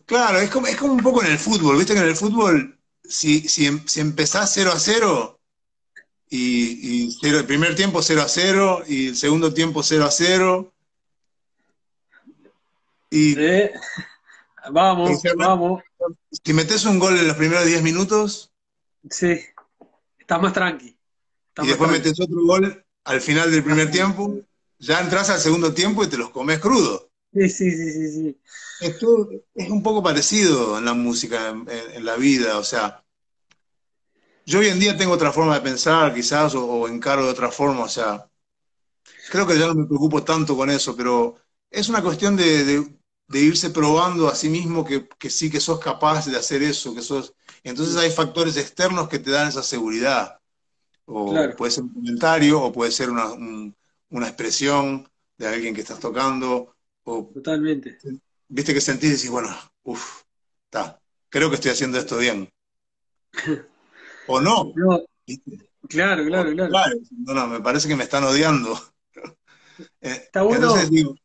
claro, es como un poco en el fútbol, viste que en el fútbol, si empezás 0-0 y el primer tiempo 0-0 y el segundo tiempo 0-0 y, Eh, y vamos, si vamos. si metes un gol en los primeros 10 minutos Sí, estás más tranqui, estás y más después tranqui. metes otro gol al final del Más primer tranqui. tiempo, ya entras al segundo tiempo y te los comes crudo. Sí, sí, sí, sí, sí. Esto es un poco parecido en la música, en la vida, o sea, yo hoy en día tengo otra forma de pensar, quizás, o encaro de otra forma, o sea, creo que ya no me preocupo tanto con eso, pero es una cuestión de irse probando a sí mismo que sí que sos capaz de hacer eso, que sos... Entonces Sí, hay factores externos que te dan esa seguridad, o claro, puede ser un comentario, o puede ser una expresión de alguien que estás tocando, o totalmente. viste que sentís y decís, bueno, uff, está, creo que estoy haciendo esto bien, o no, No, ¿viste? claro, O claro, al claro. contrario, no, no, me parece que me están odiando. Está Entonces bueno digo,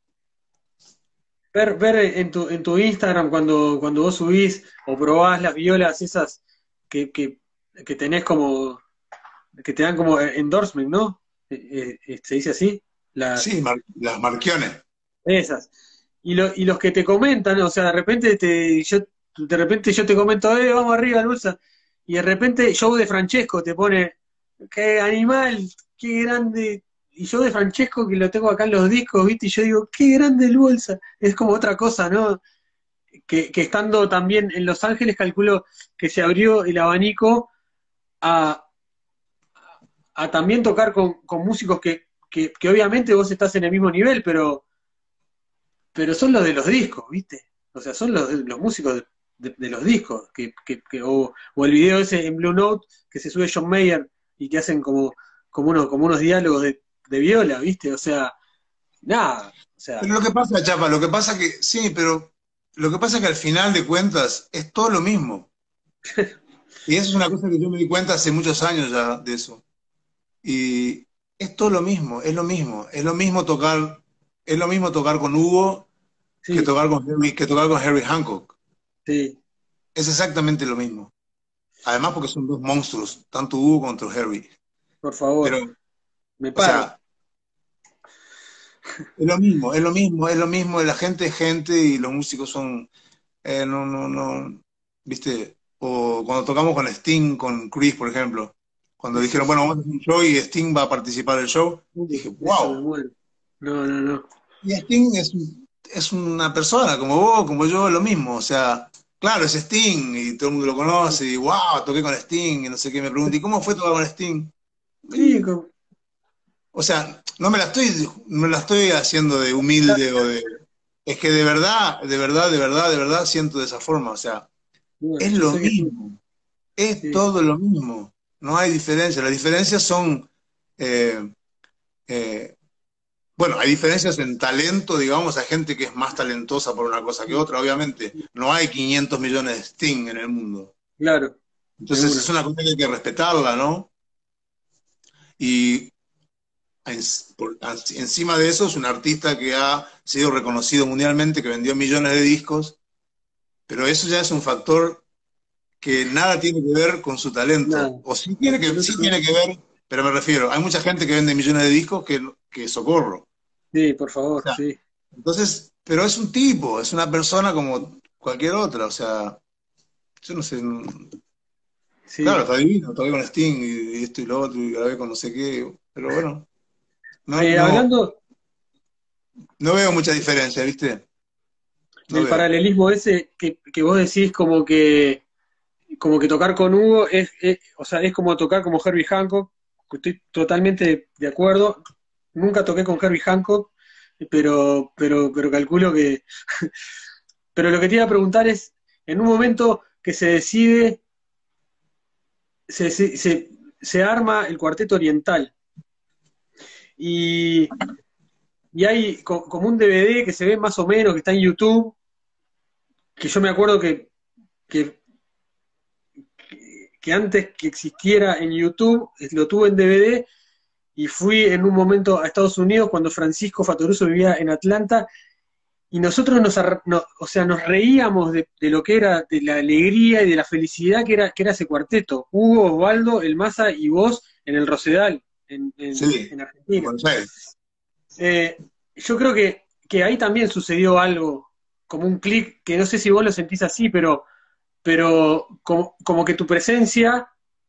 ver en tu Instagram cuando vos subís o probás las violas esas que, que, que tenés como, que te dan como endorsement, ¿no? Se dice así, sí, las, las marquiones. esas. Y los que te comentan, o sea, de repente yo te comento, vamos arriba, Luisa, y de repente Joe de Francesco te pone, qué animal, qué grande, y Joe de Francesco que lo tengo acá en los discos, ¿viste? Y yo digo, qué grande el bolsa, es como otra cosa, ¿no? Que estando también en Los Ángeles, calculo que se abrió el abanico a, a también tocar con músicos que obviamente vos estás en el mismo nivel, pero son los de los discos, ¿viste? O sea, son los músicos de los discos, o el video ese en Blue Note que se sube John Mayer y que hacen como unos diálogos de viola, ¿viste? O sea, nada, o sea, Pero lo que pasa, Chapa, lo que pasa que, sí, pero lo que pasa es que al final de cuentas es todo lo mismo. Y eso es una cosa que yo me di cuenta hace muchos años ya de eso. Y es todo lo mismo, es lo mismo. Es lo mismo tocar con Hugo sí, Que tocar con Harry Hancock. sí, Es exactamente lo mismo. Además porque son dos monstruos, tanto Hugo contra Harry. por Pero, favor, me o paro. sea, es lo mismo, es lo mismo, es lo mismo. La gente es gente y los músicos son no, no, no, viste, o cuando tocamos con Sting, con Chris, por ejemplo, cuando dijeron, bueno, vamos a hacer un show y Sting va a participar del show, dije, Eso me wow, muero. No, no, no. y Sting es una persona como vos, como yo, lo mismo, o sea, claro, es Sting y todo el mundo lo conoce, y wow, toqué con Sting, y no sé qué, me pregunté, ¿y cómo fue tocar con Sting? Sí, Y, o sea, no me la estoy haciendo de humilde o de... Es que de verdad, de verdad, de verdad, de verdad siento de esa forma, o sea, bueno, es yo lo sé que sí. mismo. Es Sí. todo lo mismo, no hay diferencia. Las diferencias son, eh, eh, bueno, hay diferencias en talento, digamos, hay gente que es más talentosa por una cosa que otra, obviamente. No hay 500 millones de Sting en el mundo. Claro, de Entonces es una. una cosa que hay que respetarla, ¿no? Y encima de eso es un artista que ha sido reconocido mundialmente, que vendió millones de discos, pero eso ya es un factor que nada tiene que ver con su talento. Nada, O sí tiene absolutamente. que ver, pero me refiero, hay mucha gente que vende millones de discos que socorro. Sí, por O favor, sea, sí. entonces, pero es un tipo, es una persona como cualquier otra. O sea, yo no sé, claro, Sí. está divino, todavía con Sting y esto y lo otro, y grabé con no sé qué, pero bueno, no, no, Hablando no veo mucha diferencia, ¿viste? No del veo. paralelismo ese que vos decís como que tocar con Hugo o sea, es como tocar como Herbie Hancock, que estoy totalmente de acuerdo. Nunca toqué con Herbie Hancock, pero calculo que. Pero lo que te iba a preguntar es, en un momento que se decide, se arma el Cuarteto Oriental y, y hay como un DVD que se ve más o menos, que está en YouTube, que yo me acuerdo que que antes que existiera en YouTube, lo tuve en DVD y fui en un momento a Estados Unidos cuando Francisco Fatoruso vivía en Atlanta y nosotros o sea, nos reíamos de lo que era, de la alegría y de la felicidad que era ese cuarteto. Hugo, Osvaldo, el Massa y vos en el Rosedal, Sí, en en Argentina. Buenos Aires. Eh, yo creo que ahí también sucedió algo, como un clic, que no sé si vos lo sentís así, pero como que tu presencia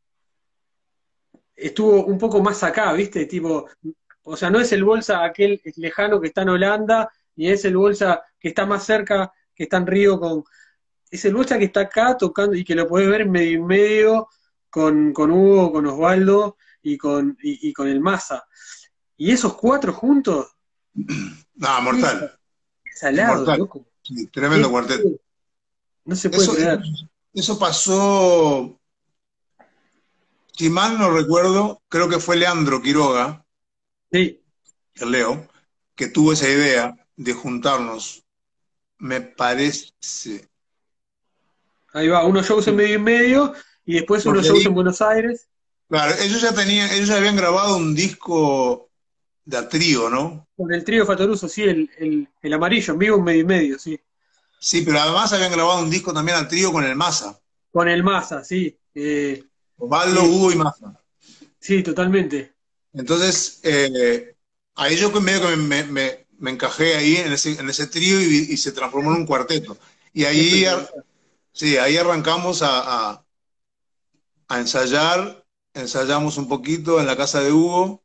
estuvo un poco más acá, ¿viste? Tipo, o sea, no es el Bolsa aquel lejano que está en Holanda, ni es el Bolsa que está más cerca, que está en Río con... Es el Bolsa que está acá tocando y que lo podés ver medio y medio con Hugo, con Osvaldo y con el Massa. Y esos cuatro juntos, No, qué mortal, salado, inmortal. loco. Sí, Qué, tremendo cuarteto. no se puede Eso, creer. eso pasó, si mal no recuerdo, creo que fue Leandro Quiroga, Sí, el Leo, que tuvo esa idea de juntarnos, me parece. ahí va, unos shows en medio y medio, y después unos Porque shows ahí, en Buenos Aires, claro, ellos ya habían grabado un disco de a trío, ¿no? con el trío Fatoruso, sí, el amarillo, en vivo en medio y medio, sí. Sí, pero además habían grabado un disco también a trío con el Massa, Con el Massa, sí. Osvaldo, Sí, Hugo y Massa. sí, totalmente. Entonces, ahí yo medio que me encajé ahí en ese trío y se transformó en un cuarteto. Y ahí, Espectacular. sí, ahí arrancamos a ensayar, ensayamos un poquito en la casa de Hugo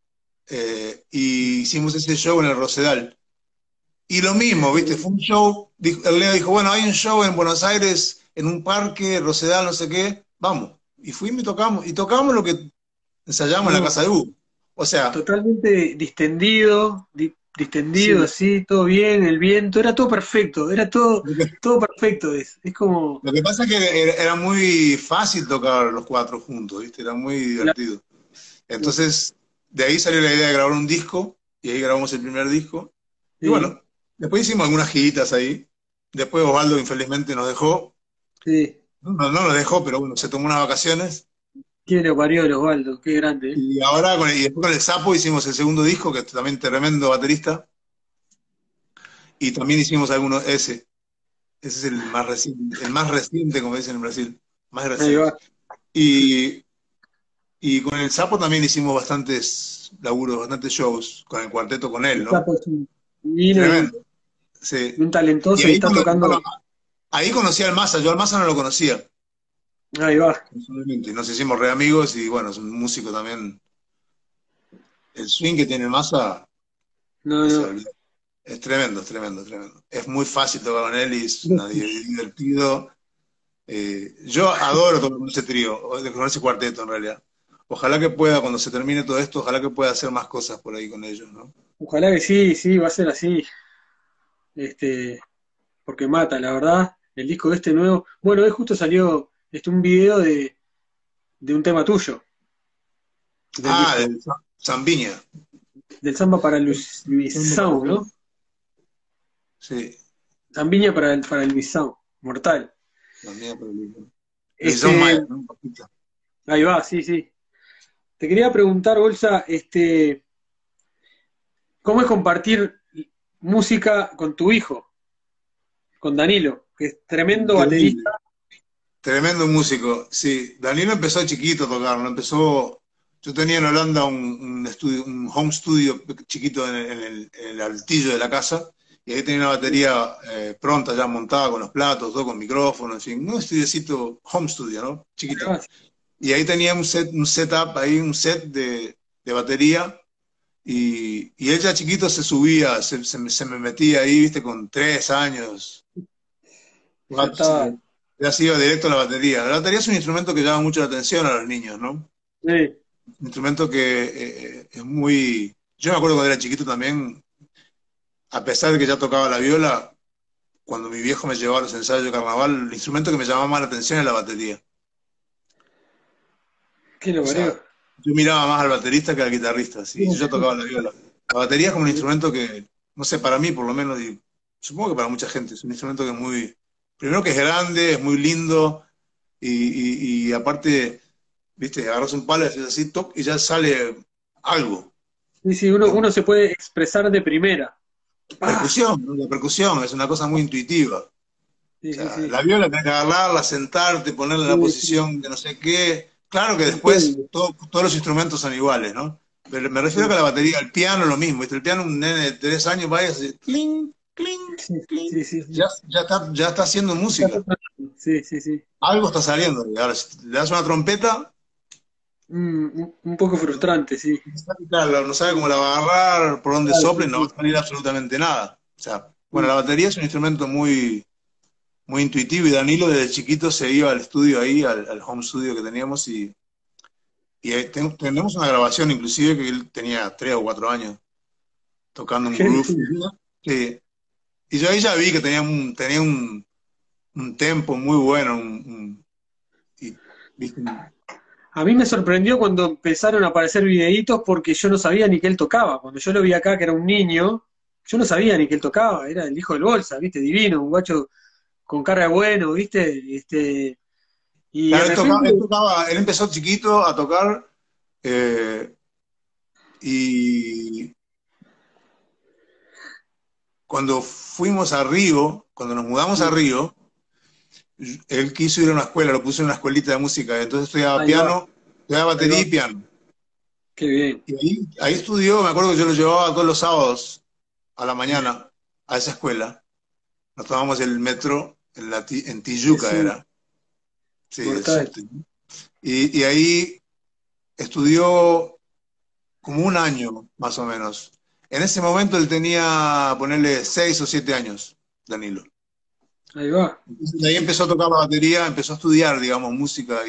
y hicimos ese show en el Rosedal. Y lo mismo, ¿viste? Fue un show, el Leo dijo, bueno, hay un show en Buenos Aires, en un parque, Rosedal, no sé qué, vamos. Y fuimos y tocamos lo que ensayamos en la No, casa de Hugo. O sea, totalmente distendido, distendido, sí, así, todo bien, el viento, era todo perfecto, era todo perfecto. Es como, lo que pasa es que era muy fácil tocar los cuatro juntos, ¿viste? Era muy divertido. claro, Entonces, de ahí salió la idea de grabar un disco, y ahí grabamos el primer disco. Y sí, bueno, después hicimos algunas giritas ahí. Después Osvaldo infelizmente nos dejó. sí. No nos dejó, pero bueno, se tomó unas vacaciones. ¿Quién lo parió, el Osvaldo? Qué grande, ¿eh? Y ahora, y después con el Sapo hicimos el segundo disco, que es también tremendo baterista. Y también hicimos algunos, ese es el más reciente, como dicen en Brasil, más Ahí reciente. va. Y Y con el Sapo también hicimos bastantes laburos, bastantes shows, con el cuarteto con él, El ¿no? Capo es un divino Tremendo, sí. un Y talentoso y ahí, está tocando. bueno, ahí conocí al Massa, yo al Massa no lo conocía, Ahí va. personalmente. Nos hicimos re amigos y bueno, es un músico también. El swing que tiene el Massa, No, o sea, no. es tremendo, es tremendo, es tremendo. Es muy fácil tocar con él y es divertido. Yo adoro tocar con ese trío, con ese cuarteto en realidad. Ojalá que pueda, cuando se termine todo esto, ojalá que pueda hacer más cosas por ahí con ellos, ¿no? Ojalá que sí, sí, va a ser así. Este, porque mata, la verdad. El disco este nuevo. Bueno, hoy justo salió un video de un tema tuyo, del Ah, disco. del Zambiña. Del samba para Luisão, ¿no? Sí, Zambiña para el Luisão. Mortal. Zambiña por el libro. Luisón Este, Maya, ¿no? Un poquito. ahí va, sí, sí. Te quería preguntar, Bolsa, ¿cómo es compartir música con tu hijo, con Danilo, que es tremendo Increíble. baterista? Tremendo músico. Sí, Danilo empezó chiquito a tocar, ¿no? Empezó. Yo tenía en Holanda un estudio, un home studio chiquito en el altillo de la casa, y ahí tenía una batería pronta, ya montada con los platos, todo con micrófono, en fin, un estudiocito, home studio, ¿no? Chiquito. Y ahí tenía un setup, ahí un set de batería. Y él ya chiquito se subía, se me metía ahí, viste, con 3 años, Ya cuatro, estaba. ya se iba directo a la batería. La batería es un instrumento que llama mucho la atención a los niños, ¿no? Sí. Un instrumento que es muy... Yo me acuerdo cuando era chiquito también, a pesar de que ya tocaba la viola, cuando mi viejo me llevaba a los ensayos de carnaval, el instrumento que me llamaba más la atención era la batería. ¿Qué lo O sea, parió? yo miraba más al baterista que al guitarrista, sí, yo ya tocaba la viola. La batería es como un instrumento que, no sé, para mí por lo menos, y supongo que para mucha gente, es un instrumento que es muy, primero que es grande, es muy lindo, y aparte, viste, agarras un palo y haces así, toc, y ya sale algo, Sí, sí, ¿no? uno se puede expresar de primera. ¡Ah! percusión, ¿no? La percusión es una cosa muy intuitiva. O Sí, sí, sea, sí. la viola tenés que agarrarla, sentarte, ponerla en la Sí, sí. posición de no sé qué. Claro que después Entiendo. todos los instrumentos son iguales, ¿no? Pero me refiero a Sí, que la batería, el piano es lo mismo, ¿viste? El piano, un nene de 3 años va y hace cling, cling, sí, cling. sí, sí, sí. Ya está haciendo música. Sí, sí, sí. Algo está saliendo. Y ahora, si le das una trompeta, Un poco frustrante, sí. claro, no sabe cómo la va a agarrar, por dónde Claro, sopla y sí, no va sí. a salir absolutamente nada. O sea, bueno, Sí. la batería es un instrumento muy intuitivo y Danilo desde chiquito se iba al estudio ahí, al home studio que teníamos y ahí tenemos una grabación inclusive que él tenía 3 o 4 años tocando un Qué groove. bien. Sí. Y yo ahí ya vi que tenía un tempo muy bueno, y, ¿viste? A mí me sorprendió cuando empezaron a aparecer videitos porque yo no sabía ni que él tocaba. Cuando yo lo vi acá, que era un niño, yo no sabía ni que él tocaba. Era el hijo del Bolsa, ¿viste? Divino, un guacho con cara de bueno, ¿viste? Y de Claro, repente, él empezó chiquito a tocar eh, y cuando fuimos a Río, cuando nos mudamos a Río, él quiso ir a una escuela, lo puse en una escuelita de música, entonces estudiaba ahí va, piano, estudiaba ahí batería va, y piano. qué bien. Y ahí estudió, me acuerdo que yo lo llevaba todos los sábados a la mañana a esa escuela. Nos tomamos el metro en Es Tijuca, un era, sí, el mortal. subte. Y ahí estudió como un año, más o menos. En ese momento él tenía, ponerle 6 o 7 años, Danilo. Ahí va. Entonces, de ahí empezó a tocar la batería, empezó a estudiar, digamos, música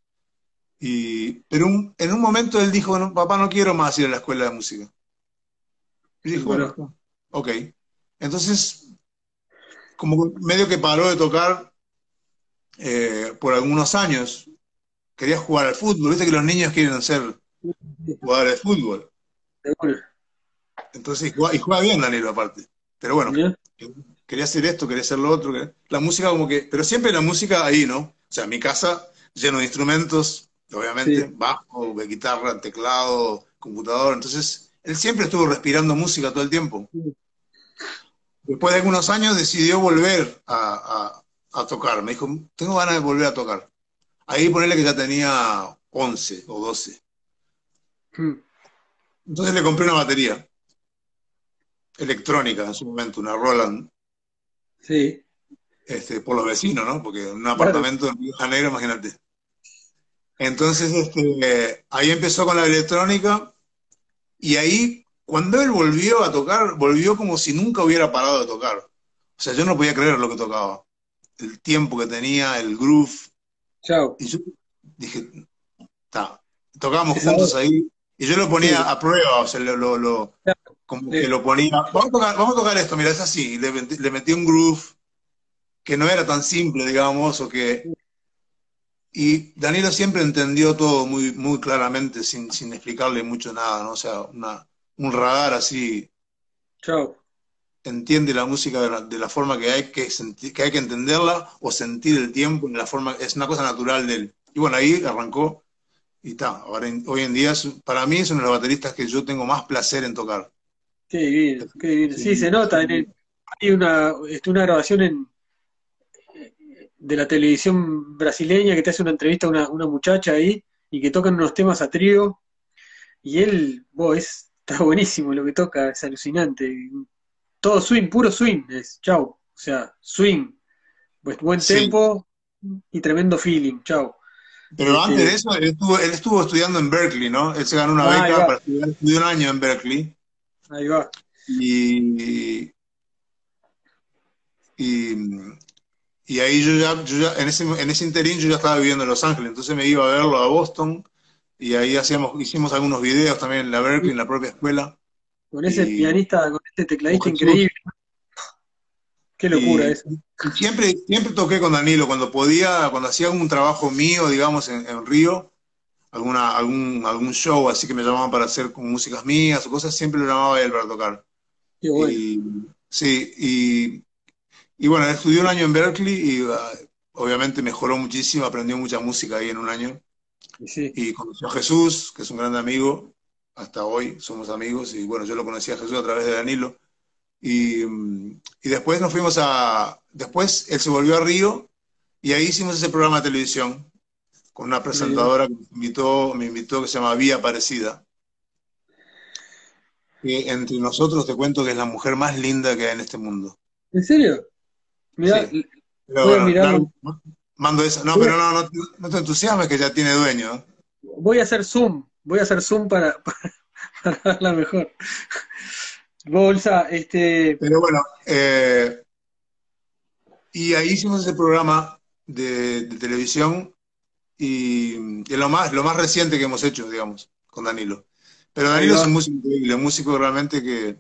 pero en un momento él dijo, no, papá, no quiero más ir a la escuela de música. Y dije, bueno, Separó. está, ok. Entonces, como que medio que paró de tocar por algunos años, quería jugar al fútbol, viste que los niños quieren ser jugadores de fútbol. De una. Entonces, y juega bien Danilo aparte. Pero bueno, ¿Ya? quería hacer esto, quería hacer lo otro. La música como que, pero siempre la música ahí, ¿no? O sea, mi casa lleno de instrumentos, obviamente, Sí. bajo, guitarra, teclado, computador. Entonces, él siempre estuvo respirando música todo el tiempo. Después de algunos años decidió volver a tocar. Me dijo, tengo ganas de volver a tocar. Ahí ponerle que ya tenía 11 o 12. Mm. Entonces le compré una batería electrónica en su momento, una Roland, Sí, por los vecinos, ¿no? Porque en un claro. apartamento en Río de Janeiro, imagínate. Entonces, ahí empezó con la electrónica y ahí, cuando él volvió a tocar, volvió como si nunca hubiera parado de tocar. O sea, yo no podía creer lo que tocaba. El tiempo que tenía, el groove. Chao. Y yo dije, está. Tocábamos Esa juntos voz. ahí y yo lo Sí. ponía a prueba, o sea, Claro. como que Sí. lo ponía, vamos a tocar esto, mira, es así. Y le metí un groove que no era tan simple, digamos, y Danilo siempre entendió todo muy claramente, sin explicarle mucho nada, ¿no? O sea, un radar así, Chao. entiende la música de la forma que que hay que entenderla o sentir el tiempo en la forma, es una cosa natural de él. Y bueno, ahí arrancó y está. Ahora, hoy en día, para mí es uno de los bateristas que yo tengo más placer en tocar. Qué divino, qué divino. Sí, se Sí, nota. sí. Hay una grabación de la televisión brasileña que te hace una entrevista a una muchacha ahí y que tocan unos temas a trío. Y él, está buenísimo lo que toca, es alucinante. Todo swing, puro swing, es chau. O sea, swing, pues buen Sí. tempo y tremendo feeling, chau. Pero antes de Este, eso, él estuvo estudiando en Berkeley, ¿no? Él se ganó una ahí beca va, para estudiar, estudió un año en Berkeley. ahí va. Y, y, y ahí yo ya en ese interín yo ya estaba viviendo en Los Ángeles, entonces me iba a verlo a Boston y ahí hicimos algunos videos también en la Berkeley, en la propia escuela. Con ese Y pianista, con ese con tecladista Jesús. increíble, qué locura Y, eso. y siempre toqué con Danilo, cuando podía, cuando hacía algún trabajo mío, digamos, en Río, algún show así que me llamaban para hacer con músicas mías o cosas, siempre lo llamaba a él para tocar. Qué bueno. Y sí, y bueno, él estudió un año en Berkeley y obviamente mejoró muchísimo, aprendió mucha música ahí en un año. Y sí, Y conoció a Jesús, que es un gran amigo, hasta hoy somos amigos, y bueno, yo lo conocí a Jesús a través de Danilo. Y después después él se volvió a Río y ahí hicimos ese programa de televisión con una Mira. presentadora que me invitó que se llama Vía Aparecida, que entre nosotros te cuento que es la mujer más linda que hay en este mundo. ¿En serio? Mira, Sí. Pero voy a bueno, mirarlo. mando esa. No, Voy pero a, no te entusiasmes que ya tiene dueño, ¿eh? voy a hacer zoom para verla mejor. Bolsa, Pero bueno, y ahí hicimos ese programa de televisión y es lo más reciente que hemos hecho, digamos, con Danilo. Pero ahí Danilo es va. un músico increíble, un músico realmente que...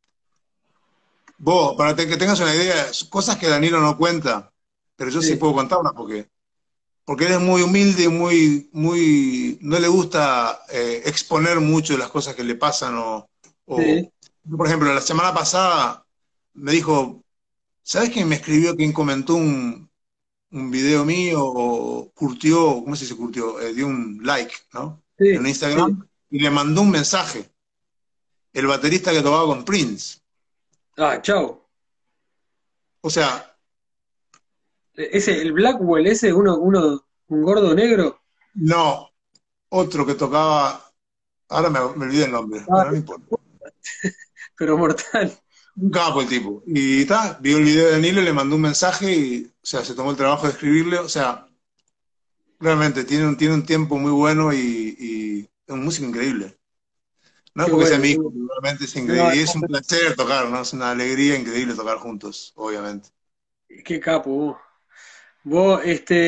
Vos, que tengas una idea, cosas que Danilo no cuenta, pero yo sí Sí, puedo contarlas porque él es muy humilde, no le gusta exponer mucho las cosas que le pasan sí. por ejemplo, la semana pasada me dijo, ¿sabes quién me escribió, quién comentó un video mío o curtió, ¿cómo se dice curtió? Dio un like, ¿no? En Sí, sí. Instagram y le mandó un mensaje, el baterista que tocaba con Prince. Ah, chao. O sea, Ese, el Blackwell, ese, un gordo negro. no, otro que tocaba, ahora me olvidé el nombre, Ah, bueno, no importa. pero mortal. Un capo el tipo. Y está, vio el video de Danilo, le mandó un mensaje y, o sea, se tomó el trabajo de escribirle. O sea, realmente tiene un tiempo muy bueno y es un músico increíble. No es Qué porque sea bueno. mi Qué hijo, bueno. pero realmente es No, increíble. Y es un placer tocar, ¿no? Es una alegría increíble tocar juntos, obviamente. qué capo vos. Vos,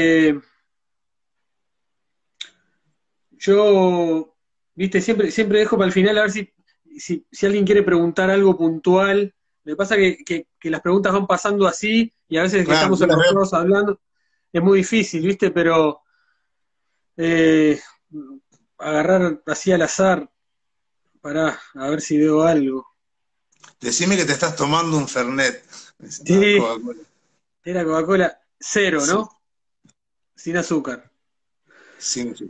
yo, viste, siempre dejo para el final a ver si alguien quiere preguntar algo puntual. Me pasa que las preguntas van pasando así y a veces que Claro, estamos yo las los veo. dos hablando es muy difícil, viste, pero eh, agarrar así al azar, pará, a ver si veo algo. Decime que te estás tomando un Fernet. Dice, no, Sí, Coca-Cola. era Coca-Cola cero, Sí, ¿no? Sin azúcar. sí, no sé.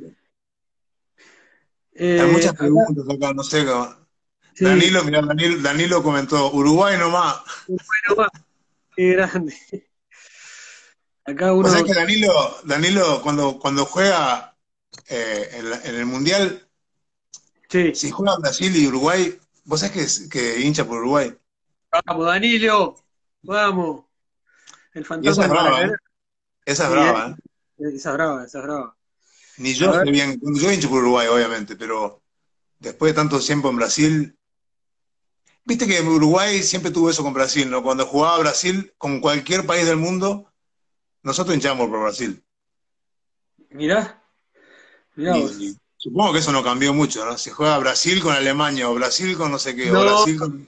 Hay muchas Acá, preguntas acá, no sé cómo. sí, Danilo comentó, Uruguay nomás. bueno, va, qué grande. Acá Vos sabés uno, que Danilo cuando juega en el Mundial, sí, si juega Brasil y Uruguay, vos sabés que hincha por Uruguay. vamos, Danilo, vamos, el Y esa fantasma es del brava, ¿eh? Maracaná. Esa es Sí, brava, ¿eh? esa es brava, esa es brava. Ni A yo ver, sé bien, yo hincho por Uruguay, obviamente, pero después de tanto tiempo en Brasil, viste que Uruguay siempre tuvo eso con Brasil, ¿no? Cuando jugaba Brasil con cualquier país del mundo, nosotros hinchamos por Brasil. mirá, mirá vos. Y supongo que eso no cambió mucho, ¿no? Si juega Brasil con Alemania o Brasil con no sé qué, o No, Brasil con...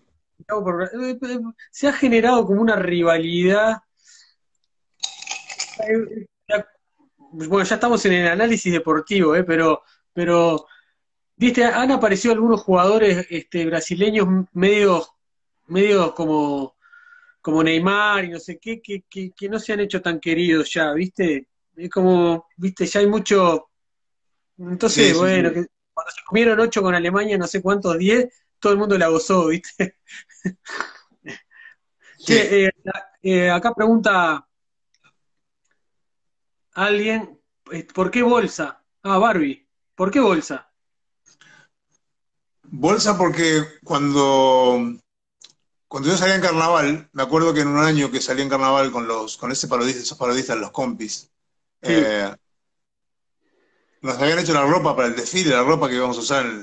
se ha generado como una rivalidad. Bueno, ya estamos en el análisis deportivo, pero viste, han aparecido algunos jugadores brasileños medios como Neymar y no sé qué, que no se han hecho tan queridos ya, ¿viste? Es como, ¿viste? Ya hay mucho. Sí, Entonces, sí, bueno, sí. que cuando se comieron 8 con Alemania, no sé cuántos, 10 todo el mundo la gozó, ¿viste? Sí. Che, acá pregunta alguien, ¿por qué bolsa? Ah, Barbie, ¿por qué bolsa? Bolsa porque cuando yo salía en carnaval, me acuerdo que en un año que salí en carnaval con ese parodista, esos parodistas, los compis, Sí, eh, nos habían hecho la ropa para el desfile, la ropa que íbamos a usar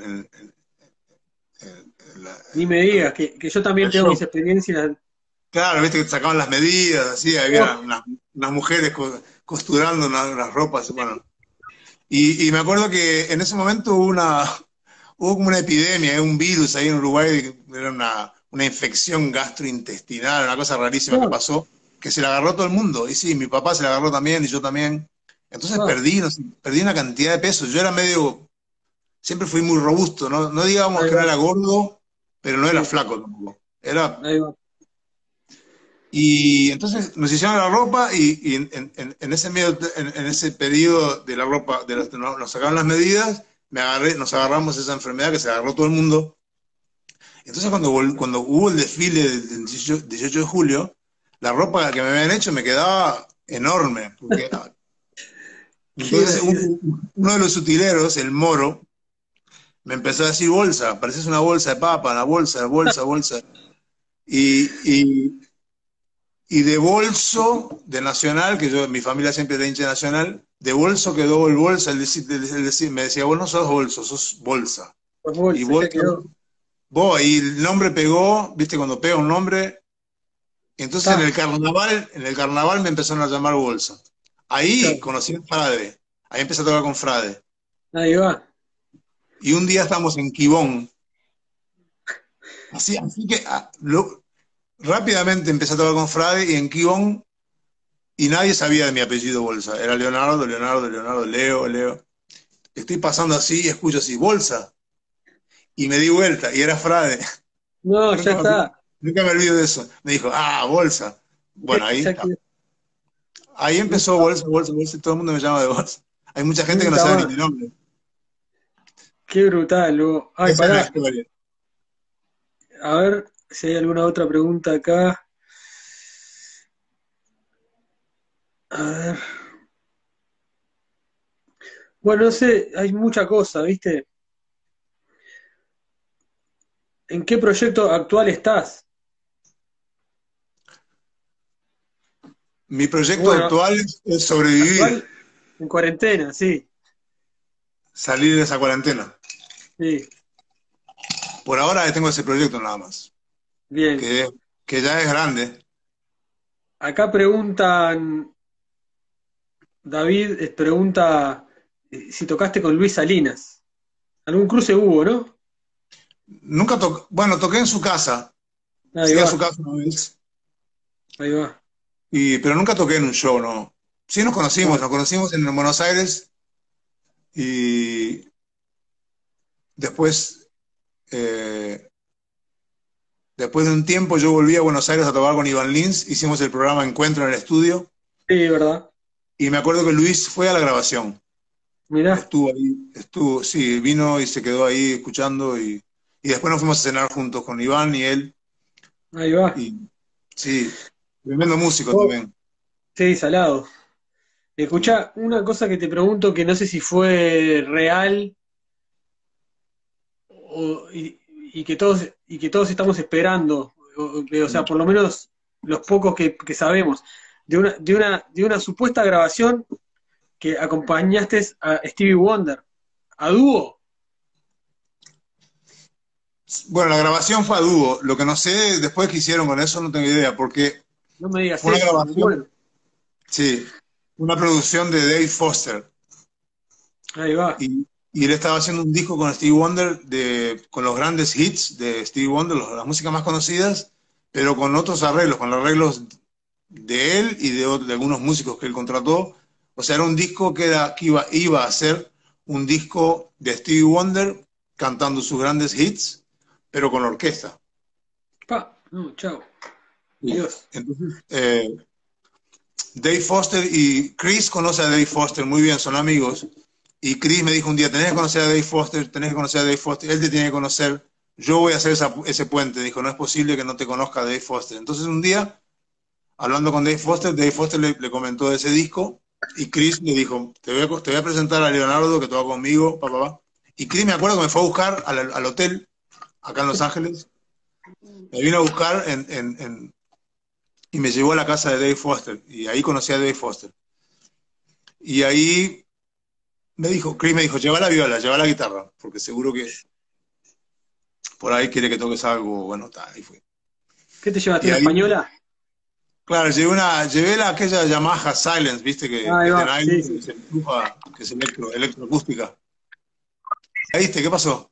ni me digas, que yo en también el tengo mis show. experiencias. Claro, viste que sacaban las medidas, así, Oh, había unas mujeres costurando unas ropas, bueno. Y me acuerdo que en ese momento hubo como una epidemia, un virus ahí en Uruguay, era una infección gastrointestinal, una cosa rarísima que no, pasó, que se la agarró todo el mundo. Y sí, mi papá se la agarró también y yo también. Entonces ah, perdí, no sé, perdí una cantidad de peso. Yo era medio, siempre fui muy robusto, ¿no? No digamos ahí que no va, era gordo, pero no era sí, flaco tampoco. Era, ahí va. y entonces nos hicieron la ropa y en ese medio, en ese periodo de la ropa, nos sacaron las medidas, nos agarramos esa enfermedad que se agarró todo el mundo. Entonces cuando hubo el desfile del 18 de julio, la ropa que me habían hecho me quedaba enorme. Porque, Qué entonces gracioso. uno de los utileros, el Moro, me empezó a decir bolsa, pareces una bolsa de papa, una bolsa, bolsa, bolsa. Y, y, y de bolso de Nacional, que mi familia siempre es de hincha de Nacional, de bolso quedó el bolsa, me decía, vos no sos bolso, sos bolsa. Por Y bolsa, ya bolsa, quedó. vos, y el nombre pegó, viste, cuando pega un nombre, entonces Está, en el carnaval me empezaron a llamar bolsa. Ahí claro. conocí a Frade, ahí empecé a tocar con Frade. Ahí va. Y un día estamos en Quibón, así que rápidamente empecé a tocar con Frade y en Quibón, y nadie sabía de mi apellido Bolsa. Era Leonardo, Leonardo, Leonardo, Leo, Leo. Estoy pasando así y escucho así, Bolsa. Y me di vuelta y era Frade. No, ya Nunca me, está. nunca me olvido de eso. Me dijo, Bolsa. Bueno, Ya quedó. ahí empezó Nunca, Bolsa, Bolsa, Bolsa, y todo el mundo me llama de Bolsa. Hay mucha gente que no nunca sabe ni más. mi nombre. Qué brutal, luego. Ay, Esa es la pará. historia. A ver si hay alguna otra pregunta acá. A ver. Bueno, no sé, hay mucha cosa, ¿viste? ¿En qué proyecto actual estás? Mi proyecto Bueno, actual es sobrevivir, actual en cuarentena, sí, salir de esa cuarentena. sí, Por ahora tengo ese proyecto nada más, bien. que, que ya es grande. Acá preguntan, David pregunta si tocaste con Luis Salinas. Algún cruce hubo, ¿no? Nunca toqué, bueno, toqué en su casa, Ahí fui a va, su casa una vez, ahí va. pero nunca toqué en un show, ¿no? Sí Ah, nos conocimos en Buenos Aires y después, eh, después de un tiempo yo volví a Buenos Aires a tocar con Iván Lins, hicimos el programa Encuentro en el estudio sí, ¿verdad? y me acuerdo que Luis fue a la grabación, Mirá, estuvo ahí, sí, vino y se quedó ahí escuchando y después nos fuimos a cenar juntos con Iván y él ahí va. y sí, tremendo músico Oh, también. sí, salado. Escuchá, una cosa que te pregunto que no sé si fue real o- y, y que todos estamos esperando, o sea, por lo menos los pocos que sabemos, de una supuesta grabación que acompañaste a Stevie Wonder, a dúo. Bueno, la grabación fue a dúo. Lo que no sé después que hicieron con eso no tengo idea, porque No me digas fue una eso, me grabación, muero. sí, una producción de Dave Foster. Ahí va. Y él estaba haciendo un disco con Stevie Wonder con los grandes hits de Stevie Wonder, las músicas más conocidas, pero con otros arreglos, con arreglos de él y de algunos músicos que él contrató. O sea, era un disco que iba a ser un disco de Stevie Wonder cantando sus grandes hits, pero con orquesta. Pa, no, chao. Sí. Dios. Entonces, Dave Foster y Chris conoce a Dave Foster muy bien, son amigos. Y Chris me dijo un día, tenés que conocer a Dave Foster, tenés que conocer a Dave Foster, él te tiene que conocer, yo voy a hacer ese puente. Dijo, no es posible que no te conozca Dave Foster. Entonces un día, hablando con Dave Foster le comentó de ese disco y Chris le dijo, te voy a presentar a Leonardo que toca conmigo, papá. Pa, pa. Y Chris me acuerdo que me fue a buscar al hotel, acá en Los Ángeles, me vino a buscar y me llevó a la casa de Dave Foster. Y ahí conocí a Dave Foster. Y ahí Chris me dijo, lleva la viola, lleva la guitarra, porque seguro que por ahí quiere que toques algo, bueno, tal, y fue. ¿Qué te llevaste, Y una ahí, española? claro, llevé aquella Yamaha Silence, viste, que Ahí es de va, nylon, sí, que sí. se enchufa, que es electroacústica. ¿Ahí viste? ¿Qué pasó?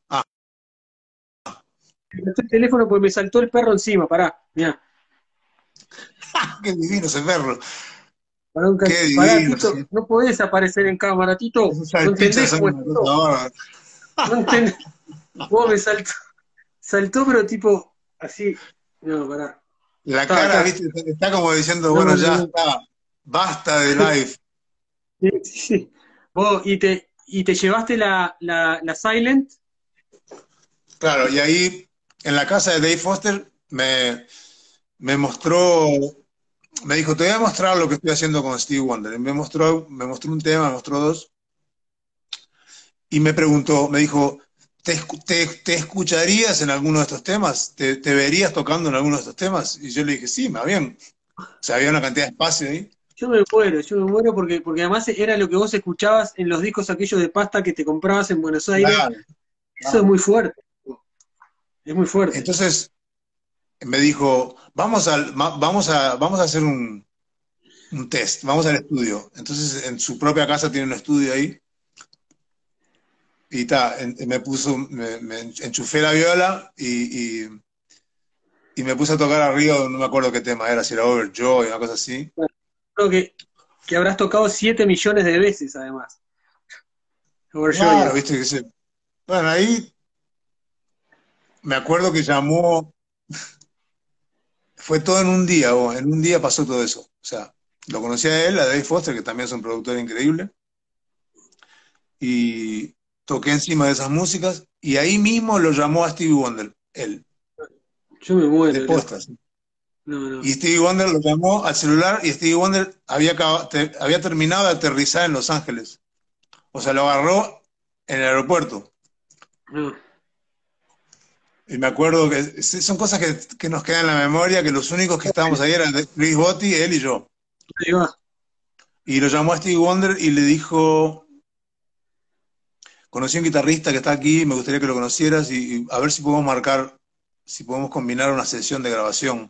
Me saltó el teléfono porque me saltó el perro encima, pará, mirá. Qué divino ese perro, qué Pará, divino. Tito, no podés aparecer en cámara, Tito. Esos No salchichas entendés son cómo es una cosa Tito. bárbara. No entendés. Vos me saltó, saltó, pero tipo, así. No, pará. La Está cara, acá. viste, está como diciendo, No, bueno, no, ya no. está, basta de live. Sí, sí, sí. Vos, y te llevaste la Silent. Claro, y ahí en la casa de Dave Foster me mostró, me dijo, te voy a mostrar lo que estoy haciendo con Stevie Wonder. Y me mostró un tema, me mostró dos, y me preguntó, me dijo, ¿te escucharías en alguno de estos temas? ¿Te verías tocando en alguno de estos temas? Y yo le dije, sí, me va bien. O sea, había una cantidad de espacio ahí. Yo me muero porque además era lo que vos escuchabas en los discos aquellos de pasta que te comprabas en Buenos Aires. Claro, Eso es claro. muy fuerte, es muy fuerte. Entonces me dijo, vamos a hacer un test, vamos al estudio. Entonces en su propia casa tiene un estudio ahí. Y me enchufé la viola y me puse a tocar arriba, no me acuerdo qué tema era, si era Overjoy, una cosa así. Bueno, creo que habrás tocado 7 millones de veces, además. Overjoy Claro, es. viste que bueno, ahí me acuerdo que llamó, fue todo en un día, en un día pasó todo eso. O sea, lo conocí a él, a Dave Foster, que también es un productor increíble, y toqué encima de esas músicas, y ahí mismo lo llamó a Stevie Wonder, él, Yo me de muero, loco. postas. No, no. Y Stevie Wonder lo llamó al celular y Stevie Wonder había terminado de aterrizar en Los Ángeles. O sea, lo agarró en el aeropuerto. No. Y me acuerdo que son cosas que nos quedan en la memoria, que los únicos que estábamos ahí eran Chris Botti, él y yo. Ahí va. Y lo llamó a Stevie Wonder y le dijo, conocí a un guitarrista que está aquí, me gustaría que lo conocieras y a ver si podemos marcar, si podemos combinar una sesión de grabación.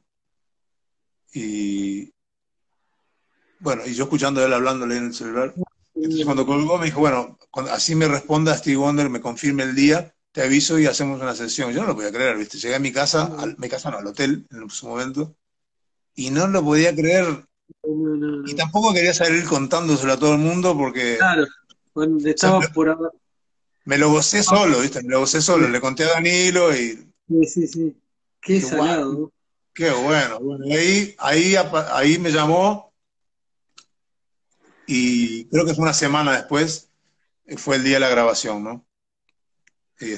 Y bueno, y yo escuchando a él hablándole en el celular. Entonces cuando colgó me dijo, bueno, así me responda Stevie Wonder, me confirme el día, te aviso y hacemos una sesión. Yo no lo podía creer, ¿viste? Llegué a mi casa, mi casa no, al hotel en su momento, y no lo podía creer. No, no, Y no. tampoco quería salir contándoselo a todo el mundo porque Claro, cuando o sea, estabas por ahora. me lo gocé solo, ¿viste? Me lo gocé solo. Le conté a Danilo y Sí, sí, sí. Qué dije, wow, salado, ¿no? qué bueno. Bueno, y ahí me llamó y creo que fue una semana después, fue el día de la grabación, ¿no? Y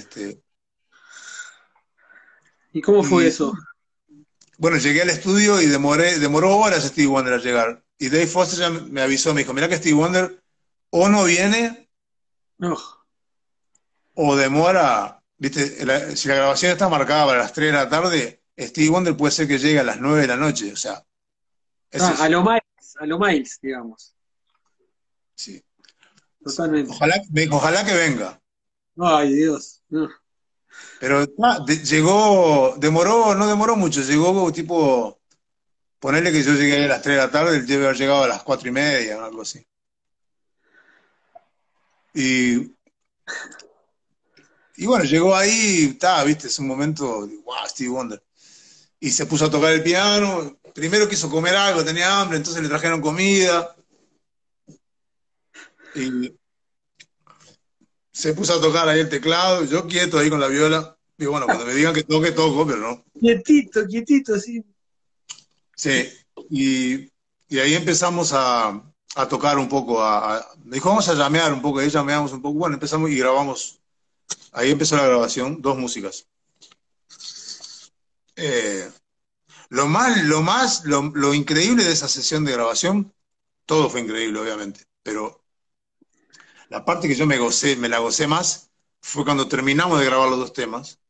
¿Y cómo fue y eso? bueno, llegué al estudio y demoró horas Stevie Wonder a llegar. Y Dave Foster ya me avisó, me dijo, mira que Stevie Wonder o no viene No. o demora, ¿viste? Si la grabación está marcada para las 3 de la tarde, Stevie Wonder puede ser que llegue a las 9 de la noche, o sea, es Ah, eso. A lo Miles, digamos. Sí. Totalmente. Me dijo, ojalá que venga. Ay, Dios. No. Pero no demoró mucho, llegó tipo, ponerle que yo llegué ahí a las 3 de la tarde, él debe haber llegado a las 4:30, algo así. Y Y bueno, llegó ahí, está, viste, es un momento, wow, Stevie Wonder. Y se puso a tocar el piano. Primero quiso comer algo, tenía hambre, entonces le trajeron comida. Y se puso a tocar ahí el teclado. Yo quieto ahí con la viola. Digo, bueno, cuando me digan que toque, toco, pero no. Quietito, quietito, sí. Sí. Y ahí empezamos a tocar un poco. Me dijo, vamos a llamear un poco. Ahí llameamos un poco. Bueno, empezamos y grabamos. Ahí empezó la grabación, dos músicas. Eh, lo increíble de esa sesión de grabación, todo fue increíble, obviamente, pero la parte que yo me la gocé más, fue cuando terminamos de grabar los dos temas,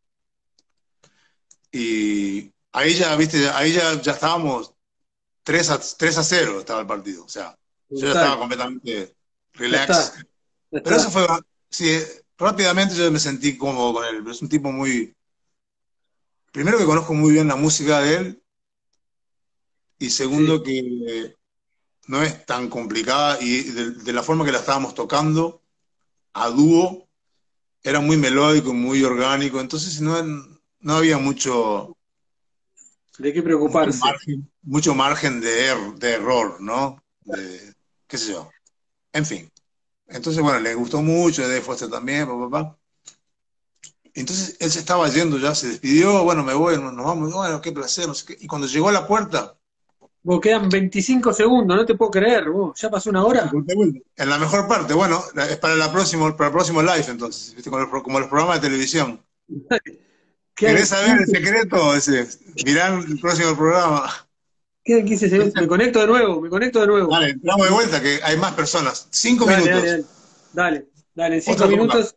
y ahí ya, viste, ahí ya estábamos 3-0 estaba el partido, o sea, yo ya estaba Total. completamente Ya está, relax, ya pero eso está. fue, sí, rápidamente yo me sentí cómodo con él, es un tipo primero que conozco muy bien la música de él, y Sí. segundo que no es tan complicada y de la forma que la estábamos tocando a dúo era muy melódico, muy orgánico, entonces no había ¿De qué preocuparse? mucho margen de error, ¿no? Qué sé yo. En fin. Entonces, bueno, le gustó mucho, Dave Foster también, papá. Entonces él se estaba yendo ya, se despidió, bueno, me voy, nos vamos, bueno, qué placer, no sé qué. Y cuando llegó a la puerta, Vos quedan 25 segundos, no te puedo creer, vos. ¿Ya pasó una hora? en la mejor parte, bueno, es para el próximo live entonces, ¿viste? Como los programas de televisión. ¿Querés saber el secreto? Mirá el próximo programa. Quedan 15 segundos. Me conecto de nuevo. Dale, entramos de vuelta, que hay más personas. 5 minutos. Dale, en 5 minutos.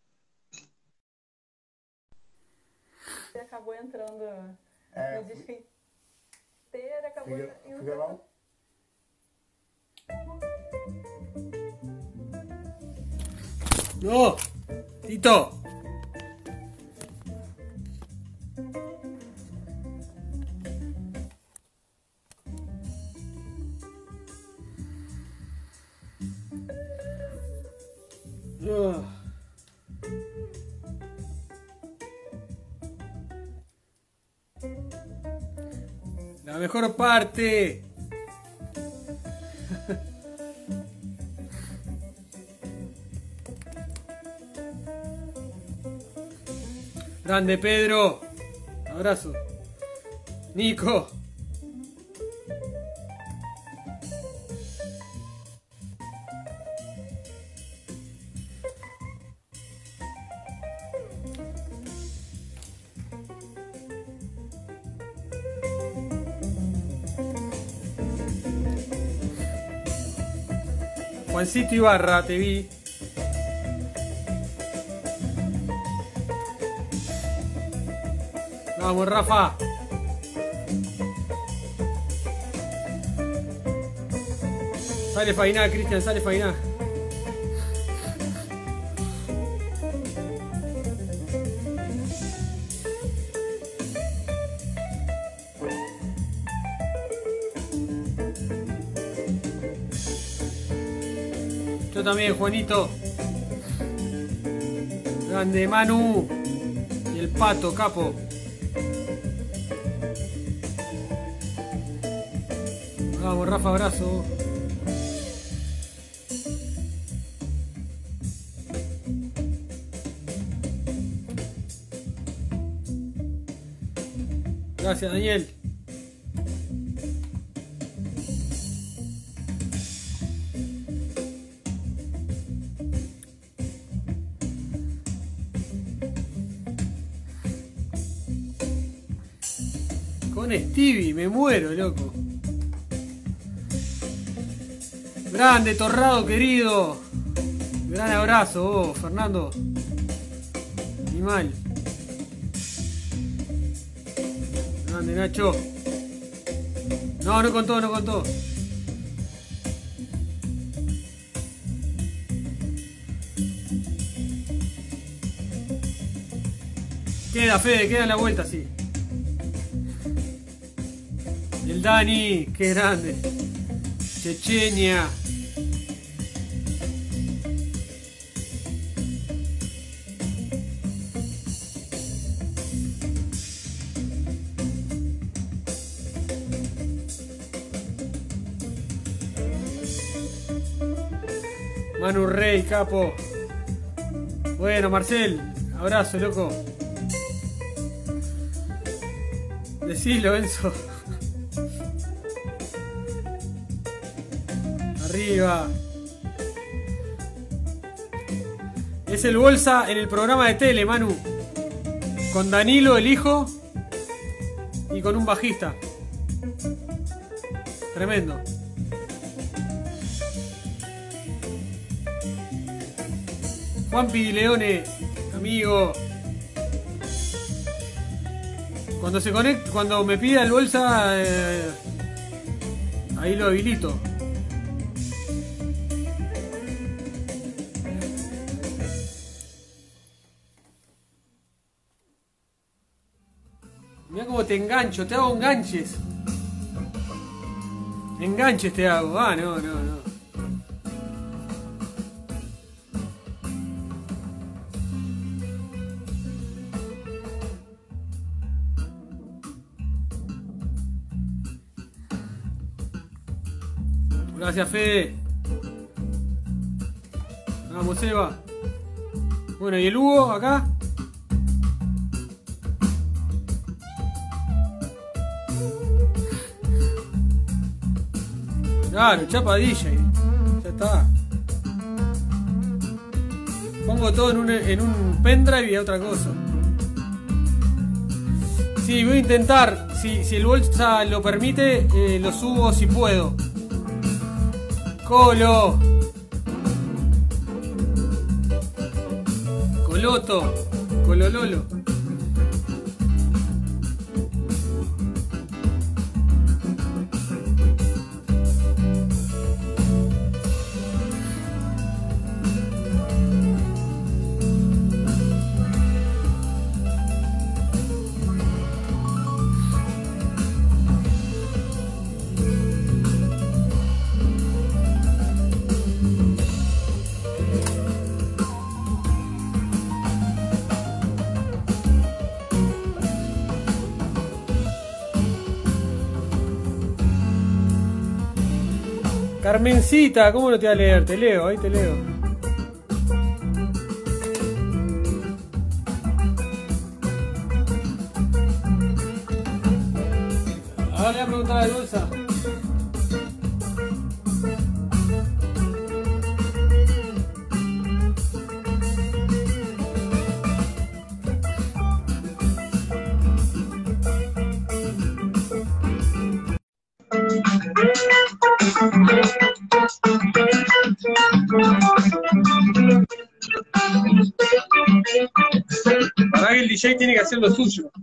Acabou entrando no desfeiteiro, acabou indo. No, Tito. La mejor parte. Grande Pedro. Abrazo. Nico. Juancito Ibarra, te vi. Vamos, Rafa. Sale Fainá, Cristian, sale Fainá. Yo también, Juanito. Grande Manu. Y el Pato, capo. Vamos, Rafa, abrazo. Gracias, Daniel. Con Stevie, me muero, loco. Grande, Torrado, querido. Gran abrazo, vos, Fernando. Animal. Grande, Nacho. No, no contó, no contó. Queda, Fede, queda en la vuelta, sí. El Dani, qué grande. Chechenia. Manu Rey, capo. Bueno, Marcel, abrazo, loco. Decilo, Enzo. Arriba. Es el Bolsa en el programa de tele, Manu. Con Danilo, el hijo. Y con un bajista. Tremendo. Juanpi Leone, amigo. Cuando se conecta, cuando me pida el Bolsa, ahí lo habilito. Mirá cómo te engancho, te hago enganches. Enganches te hago. Ah, no, no, no. Gracias, Fede. Vamos, Eva. Bueno, ¿y el Hugo acá? Claro, chapa DJ. Ya está. Pongo todo en un pendrive y otra cosa. Sí, voy a intentar, si el bolsa lo permite, lo subo si puedo. Colo. Coloto. Colololo. Carmencita, ¿cómo no te voy a leer? Te leo, ahí te leo. Ahora le voy a preguntar a la bolsa. Para que el DJ tiene que hacer lo suyo.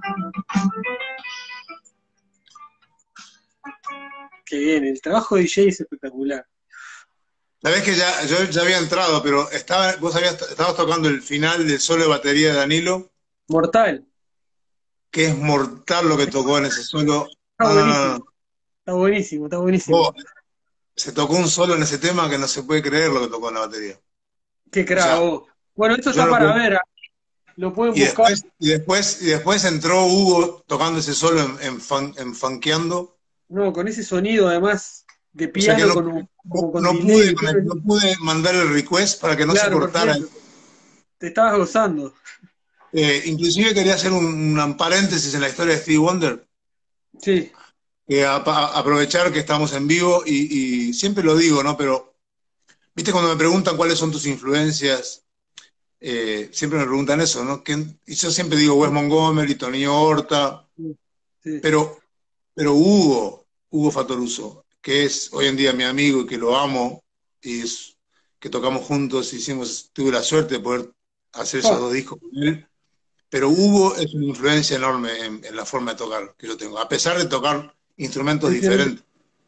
Qué bien, el trabajo de DJ es espectacular. Sabés que yo ya había entrado, pero estabas tocando el final del solo de batería de Danilo. Mortal. Que es mortal lo que tocó en ese solo. Está buenísimo. Está buenísimo, está buenísimo. Oh, se tocó un solo en ese tema que no se puede creer lo que tocó en la batería. Qué crack, vos. Bueno, esto está para ver. Lo pueden buscar. Y después entró Hugo tocando ese solo en funkeando. No, con ese sonido además de piano, o sea no pude mandar el request para que no se cortara. Te estabas gozando. Inclusive quería hacer un paréntesis en la historia de Stevie Wonder. Sí. Aprovechar que estamos en vivo y siempre lo digo, ¿no? Pero, viste, cuando me preguntan cuáles son tus influencias, siempre me preguntan eso, ¿no? Y yo siempre digo Wes Montgomery, Tony Horta, sí. Pero Hugo Fattoruso, que es hoy en día mi amigo y que lo amo, y que tocamos juntos, tuve la suerte de poder hacer esos 2 discos con él. Pero Hugo es una influencia enorme en la forma de tocar que yo tengo, a pesar de tocar instrumentos diferentes.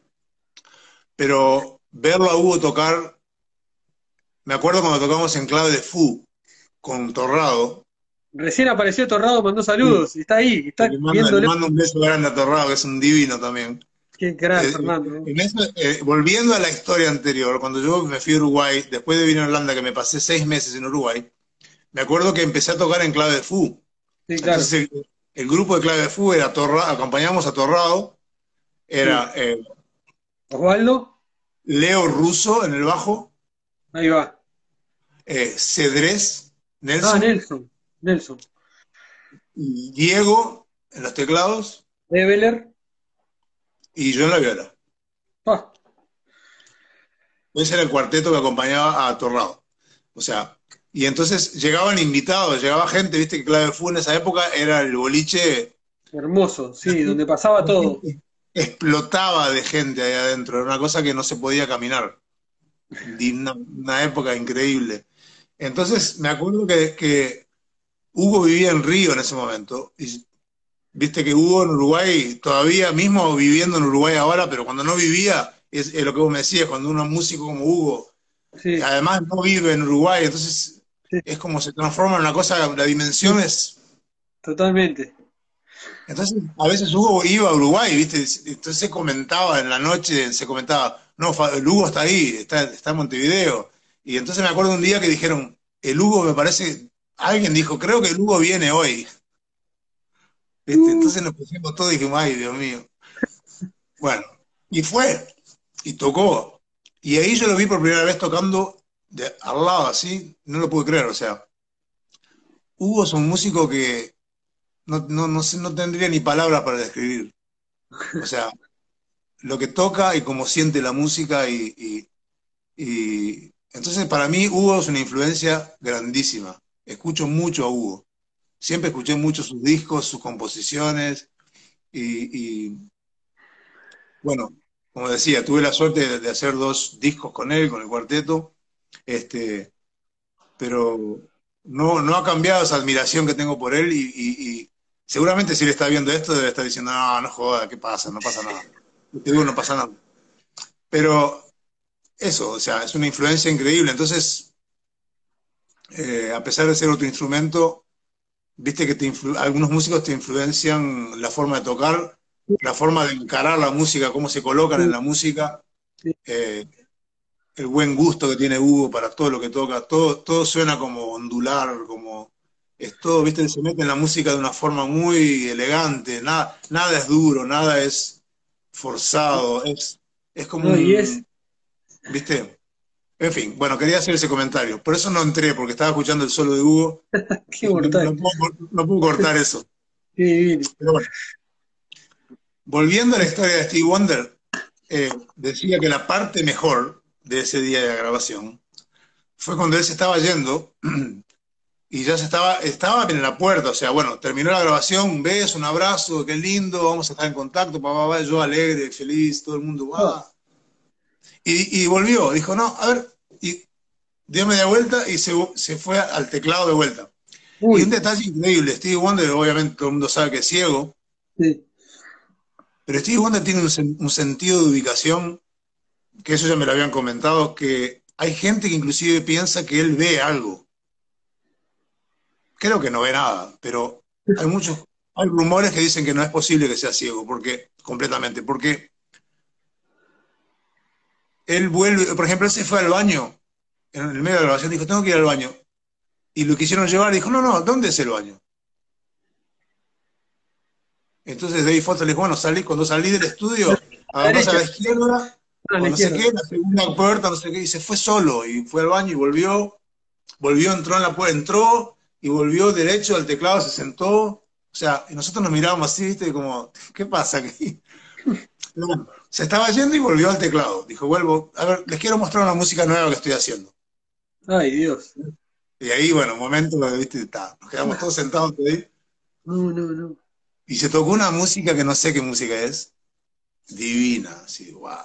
Pero verlo a Hugo tocar, me acuerdo cuando tocamos en clave de Fu, con Torrado. Recién apareció Torrado, mandó saludos, y está ahí, está viéndole. Le mando un beso grande a Torrado, que es un divino también. Qué crack, Fernando. Volviendo a la historia anterior, cuando yo me fui a Uruguay, después de venir a Holanda, que me pasé 6 meses en Uruguay, me acuerdo que empecé a tocar en clave de Fu. Sí, claro. Entonces el grupo de clave de Fu era acompañamos a Torrado, era Osvaldo, Leo Russo en el bajo, ahí va, Cedrés, Nelson, y Diego en los teclados, Eveler y yo en la viola. Ese era el cuarteto que acompañaba a Torrado. O sea, y entonces llegaban invitados, llegaba gente, viste que Clave Fu en esa época era el boliche hermoso, sí, donde pasaba todo. Explotaba de gente ahí adentro, era una cosa que no se podía caminar. Una época increíble. Entonces me acuerdo que Hugo vivía en Río en ese momento, y viste que Hugo en Uruguay, todavía mismo viviendo en Uruguay ahora, pero cuando no vivía, es lo que vos me decías, cuando un músico como Hugo, sí. Además no vive en Uruguay, entonces sí. Es como se transforma en una cosa, la dimensión es... Totalmente. Entonces, a veces Hugo iba a Uruguay, ¿viste? Entonces se comentaba en la noche, no, el Hugo está ahí, está en Montevideo. Y entonces me acuerdo un día que dijeron, el Hugo me parece, alguien dijo, creo que el Hugo viene hoy. ¿Viste? Entonces nos pusimos todos y dijimos, ay, Dios mío. Bueno, y fue, y tocó. Y ahí yo lo vi por primera vez tocando al lado, así, no lo pude creer, o sea. Hugo es un músico que no tendría ni palabras para describir. O sea, lo que toca y cómo siente la música y entonces para mí Hugo es una influencia grandísima. Escucho mucho a Hugo. siempre escuché mucho sus discos, sus composiciones, y bueno, como decía, tuve la suerte de hacer 2 discos con él, con el cuarteto, este, pero no ha cambiado esa admiración que tengo por él y seguramente si él está viendo esto debe estar diciendo, no, no joda, ¿qué pasa? No pasa nada. Te digo, no pasa nada. Pero eso, o sea, es una influencia increíble. Entonces, a pesar de ser otro instrumento, viste que algunos músicos te influencian la forma de tocar, la forma de encarar la música, cómo se colocan en Sí, la música, sí. eh, el buen gusto que tiene Hugo para todo lo que toca, todo suena como ondular, como es todo, viste, se mete en la música de una forma muy elegante, nada es duro, nada es forzado, es como No, y es, viste, en fin, bueno, quería hacer ese comentario, por eso no entré, porque estaba escuchando el solo de Hugo, qué y mortal, no puedo cortar eso. qué divino. Pero bueno, volviendo a la historia de Steve Wonder, decía que la parte mejor de ese día de la grabación fue cuando él se estaba yendo y ya estaba en la puerta, o sea, bueno, terminó la grabación, un beso, un abrazo, qué lindo, vamos a estar en contacto, papá, yo alegre, feliz, todo el mundo, Oh, va. Y volvió, dijo, no, a ver, y dio media vuelta y se fue al teclado de vuelta. Y un uy, detalle increíble, Stevie Wonder, obviamente todo el mundo sabe que es ciego, sí. pero Stevie Wonder tiene un sentido de ubicación, que eso ya me lo habían comentado, que hay gente que inclusive piensa que él ve algo. Creo que no ve nada, pero hay rumores que dicen que no es posible que sea ciego, completamente, porque él vuelve, por ejemplo, él se fue al baño, en el medio de la grabación, dijo, tengo que ir al baño, y lo quisieron llevar, dijo, no, no, ¿dónde es el baño? Entonces David Foster le dijo, bueno, cuando salí del estudio, A la andás a derecha, la izquierda, a o la no sé izquierda. qué, la segunda puerta, no sé qué, y se fue solo, y fue al baño y volvió, entró en la puerta, entró y volvió derecho al teclado, se sentó, o sea, y nosotros nos mirábamos así, viste, como, ¿qué pasa aquí? Pero bueno, se estaba yendo y volvió al teclado. Dijo, vuelvo, a ver, les quiero mostrar una música nueva que estoy haciendo. Ay, Dios. Y ahí, bueno, un momento, viste, nos quedamos todos sentados ahí, No, no, no. y se tocó una música que no sé qué música es, divina, así, wow.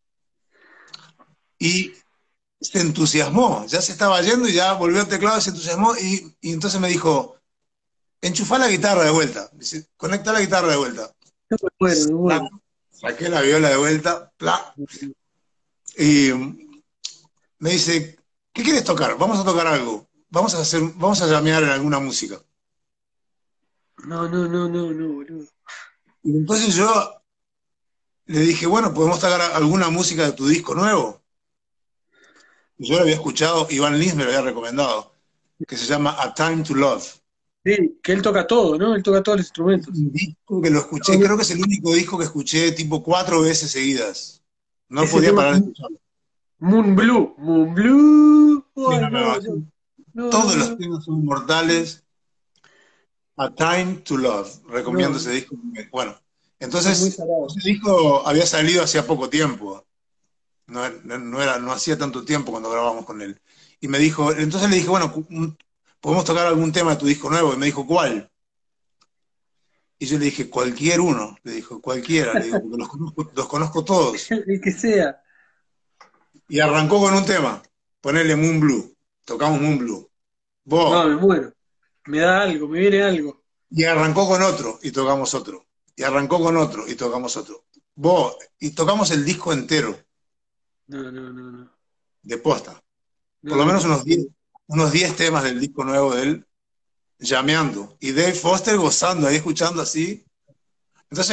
Y se entusiasmó, ya se estaba yendo y ya volvió al teclado y se entusiasmó y entonces me dijo, enchufá la guitarra de vuelta, dice, conecta la guitarra de vuelta. Yo me muero, me Plá, muero. saqué la viola de vuelta, plá, y me dice, ¿qué quieres tocar? Vamos a tocar algo, vamos a llamear en alguna música. No, no, no, no, no, boludo. Y entonces yo le dije, bueno, podemos tocar alguna música de tu disco nuevo. Y yo lo había escuchado, Iván Lins me lo había recomendado, que se llama A Time to Love. Sí, que él toca todo, ¿no? Él toca todos los Es instrumentos. un disco que lo escuché, No, creo que es el único disco que escuché tipo 4 veces seguidas. No ese podía tema parar de escucharlo. Moon Blue, Moon Blue. Sí, Ay, no, no, no, no, no, todos no, los no, temas son mortales. A Time to Love, recomiendo no, ese disco. Bueno, son muy entonces, salados. ese disco había salido hacía poco tiempo. No hacía tanto tiempo cuando grabamos con él. Y me dijo, entonces le dije, bueno, podemos tocar algún tema de tu disco nuevo. Y me dijo, ¿cuál? Y yo le dije, cualquier uno. Le dijo, cualquiera. Le digo, porque los conozco todos. El que sea. Y arrancó con un tema, ponerle Moon Blue. Tocamos Moon Blue. No, Vos. me muero. Me da algo, me viene algo. Y arrancó con otro y tocamos otro. Y arrancó con otro y tocamos otro. Vos. Y tocamos el disco entero No, no, no, no. de posta. Por No, lo no, menos unos 10 temas del disco nuevo de él, llameando. Y Dave Foster gozando ahí, escuchando así. Entonces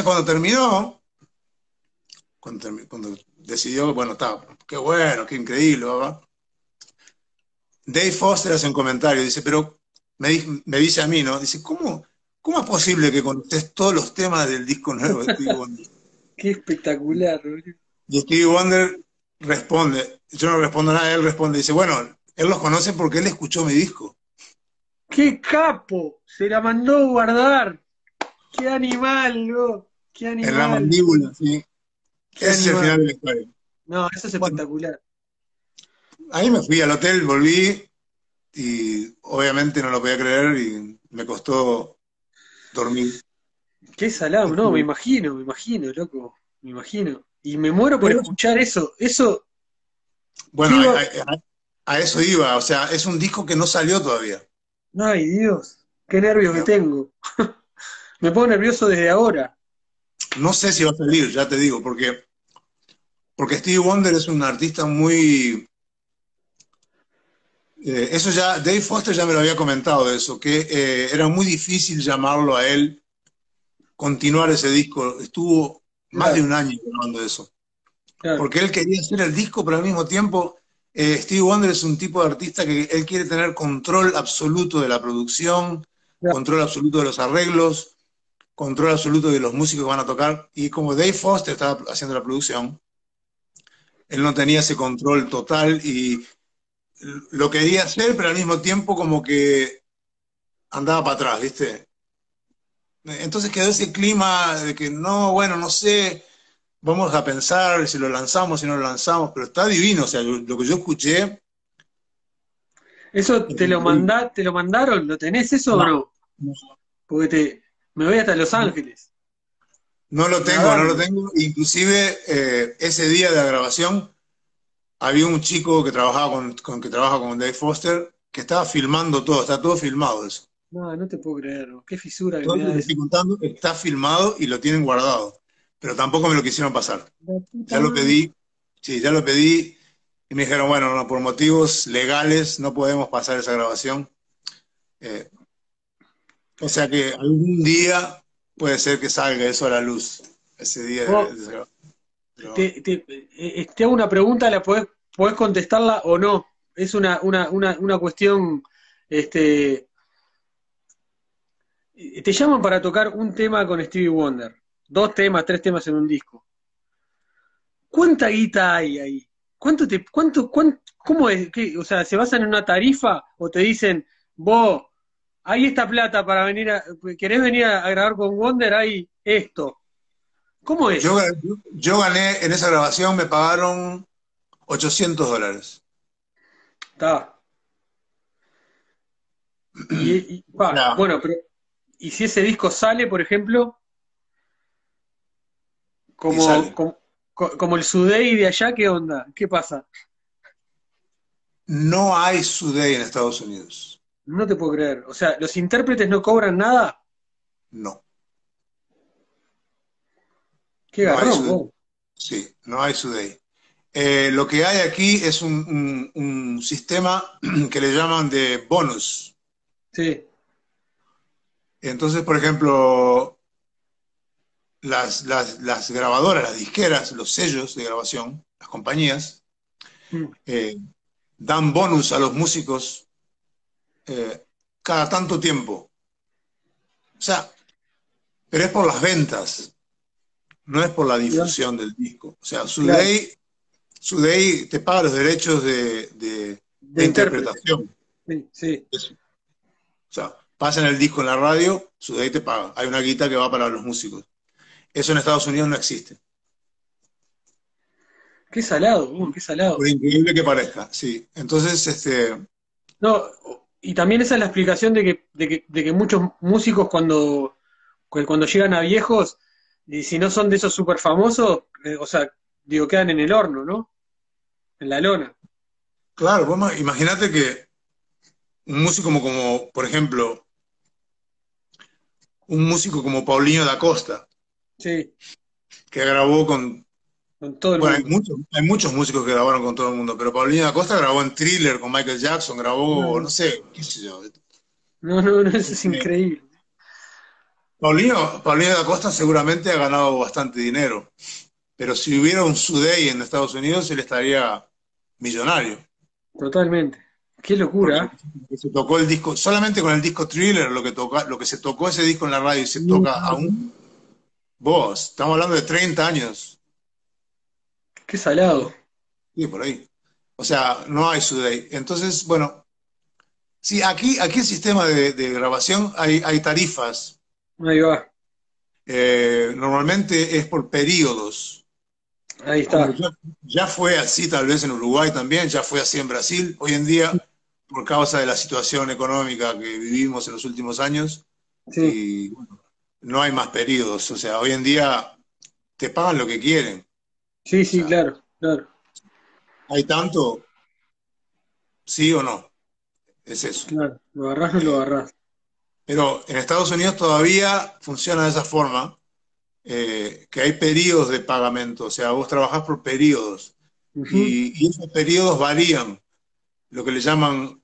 cuando decidió, bueno, está, qué bueno, qué increíble, ¿verdad? Dave Foster hace un comentario, dice, pero me dice a mí, ¿no? Dice, ¿cómo es posible que conoces todos los temas del disco nuevo de Stevie Wonder? qué espectacular, boludo. Y Stevie Wonder responde, yo no respondo nada, él responde, dice, bueno, él los conoce porque él escuchó mi disco. ¡Qué capo! Se la mandó a guardar. ¡Qué animal, no! ¡Qué En la animal! mandíbula, sí. ¡Qué Ese es el final animal! de la historia. No, eso es Bueno, espectacular. ahí me fui al hotel, volví, y obviamente no lo podía creer, y me costó dormir. Qué salado, no, me imagino, loco, me imagino. Y me muero por escuchar eso. Eso, Bueno, ¿qué va? a eso iba, o sea, es un disco que no salió todavía. Ay, Dios, qué nervios que tengo. Me pongo nervioso desde ahora. No sé si va a salir, ya te digo, porque Stevie Wonder es un artista muy... eso ya, Dave Foster ya me lo había comentado de eso, que era muy difícil llamarlo a él, continuar ese disco. Estuvo más de Claro, un año grabando eso. claro, Porque él quería hacer el disco, pero al mismo tiempo Stevie Wonder es un tipo de artista que él quiere tener control absoluto de la producción, claro. control absoluto de los arreglos, control absoluto de los músicos que van a tocar. Y como Dave Foster estaba haciendo la producción, él no tenía ese control total y lo quería hacer, pero al mismo tiempo como que andaba para atrás, ¿viste? Entonces quedó ese clima de que no, bueno, no sé, vamos a pensar si lo lanzamos, si no lo lanzamos, pero está divino, o sea, lo que yo escuché ¿Eso es increíble. te lo mandaron? ¿Lo tenés eso o No, no? Porque me voy hasta Los Ángeles. no lo tengo, no lo Grabarlo. tengo. Inclusive ese día de la grabación había un chico que trabajaba que trabaja con Dave Foster que estaba filmando todo, está todo filmado eso. No, no te puedo creer. Qué fisura que Todo me lo que da te estoy eso. contando está filmado y lo tienen guardado, pero tampoco me lo quisieron pasar. La puta Ya lo madre. pedí, sí, ya lo pedí y me dijeron, bueno, no, por motivos legales no podemos pasar esa grabación. Eh, o sea que algún día puede ser que salga eso a la luz, ese día de Vos, esa grabación. te hago una pregunta, podés contestarla o no. Es una cuestión, este, te llaman para tocar un tema con Stevie Wonder. Dos temas, tres temas en un disco. ¿Cuánta guita hay ahí? ¿Cómo es? O sea, ¿se basan en una tarifa o te dicen, vos, hay esta plata para querés venir a grabar con Wonder, hay esto? ¿Cómo Yo, es? yo gané en esa grabación, me pagaron $800. Está. O sea, Bueno, pero ¿y si ese disco sale, por ejemplo, y como, sale. como, como el Sudey de allá, qué onda? ¿Qué pasa? No hay Sudey en Estados Unidos. No te puedo creer. O sea, ¿los intérpretes no cobran nada? No, Qué no hay garrón, Sudey. vos. Sí, no hay Sudey. Lo que hay aquí es un sistema que le llaman de bonus. Sí. Entonces, por ejemplo, las grabadoras, las disqueras, los sellos de grabación, las compañías, Mm. eh, dan bonus a los músicos eh, cada tanto tiempo. O sea, pero es por las ventas, no es por la difusión del disco. O sea, Claro, Sudey te paga los derechos de de intérprete. interpretación. Sí, sí. Eso. O sea, pasan el disco en la radio, Sudey te paga. Hay una guita que va para los músicos. Eso en Estados Unidos no existe. Qué salado, qué Por salado. increíble que parezca, sí. Entonces, No, y también esa es la explicación de que muchos músicos cuando llegan a viejos, y si no son de esos súper famosos, o sea, digo, quedan en el horno, ¿no? En la lona. claro, imagínate que un músico por ejemplo, un músico como Paulinho da Costa, Sí, que grabó con... con todo el Bueno, mundo. hay muchos músicos que grabaron con todo el mundo, pero Paulinho da Costa grabó en Thriller con Michael Jackson, No, grabó, no no, sé, qué sé yo. no, eso es increíble. Paulinho da Costa seguramente ha ganado bastante dinero, pero si hubiera un Sudey en Estados Unidos, él estaría millonario. Totalmente. Qué Porque locura. se tocó el disco, solamente con el disco Thriller, lo que se tocó ese disco en la radio y se ¿Eh? toca aún, vos, estamos hablando de 30 años, Qué salado. sí, por ahí. O sea, no hay Sudey. Entonces, bueno, sí, aquí el sistema de grabación hay tarifas. Ahí va. Normalmente es por periodos. Ahí Como está. ya fue así tal vez en Uruguay también, ya fue así en Brasil. Hoy en día por causa de la situación económica que vivimos en los últimos años, Sí, y bueno, no hay más periodos. O sea, hoy en día te pagan lo que quieren. sí, O sí, sea, claro, claro, hay tanto, sí o no, es eso. claro. Lo agarrás o no lo Eh, agarrás. pero en Estados Unidos todavía funciona de esa forma, que hay periodos de pagamento, o sea, vos trabajás por periodos, Ujú. y esos periodos varían, lo que le llaman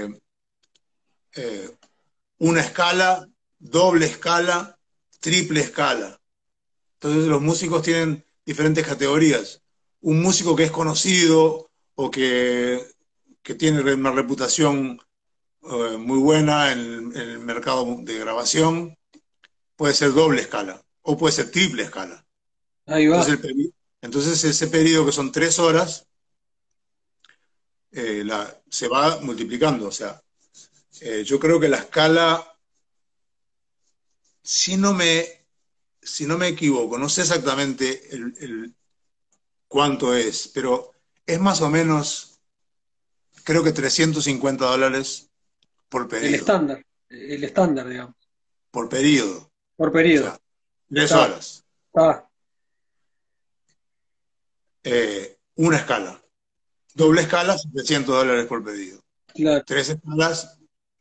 eh, una escala, doble escala, triple escala. Entonces los músicos tienen diferentes categorías. Un músico que es conocido o que tiene una reputación muy buena en el mercado de grabación, puede ser doble escala o puede ser triple escala. Ahí Entonces, va. entonces ese periodo que son 3 horas se va multiplicando. O sea, yo creo que la escala, si no me, si no me equivoco, no sé exactamente cuánto es, pero es más o menos, creo que $350 por periodo. El estándar, digamos, Por periodo. O por periodo. sea, tres Está, horas. está, Una escala. mm, Doble escala, $700 por pedido. claro. 3 escalas,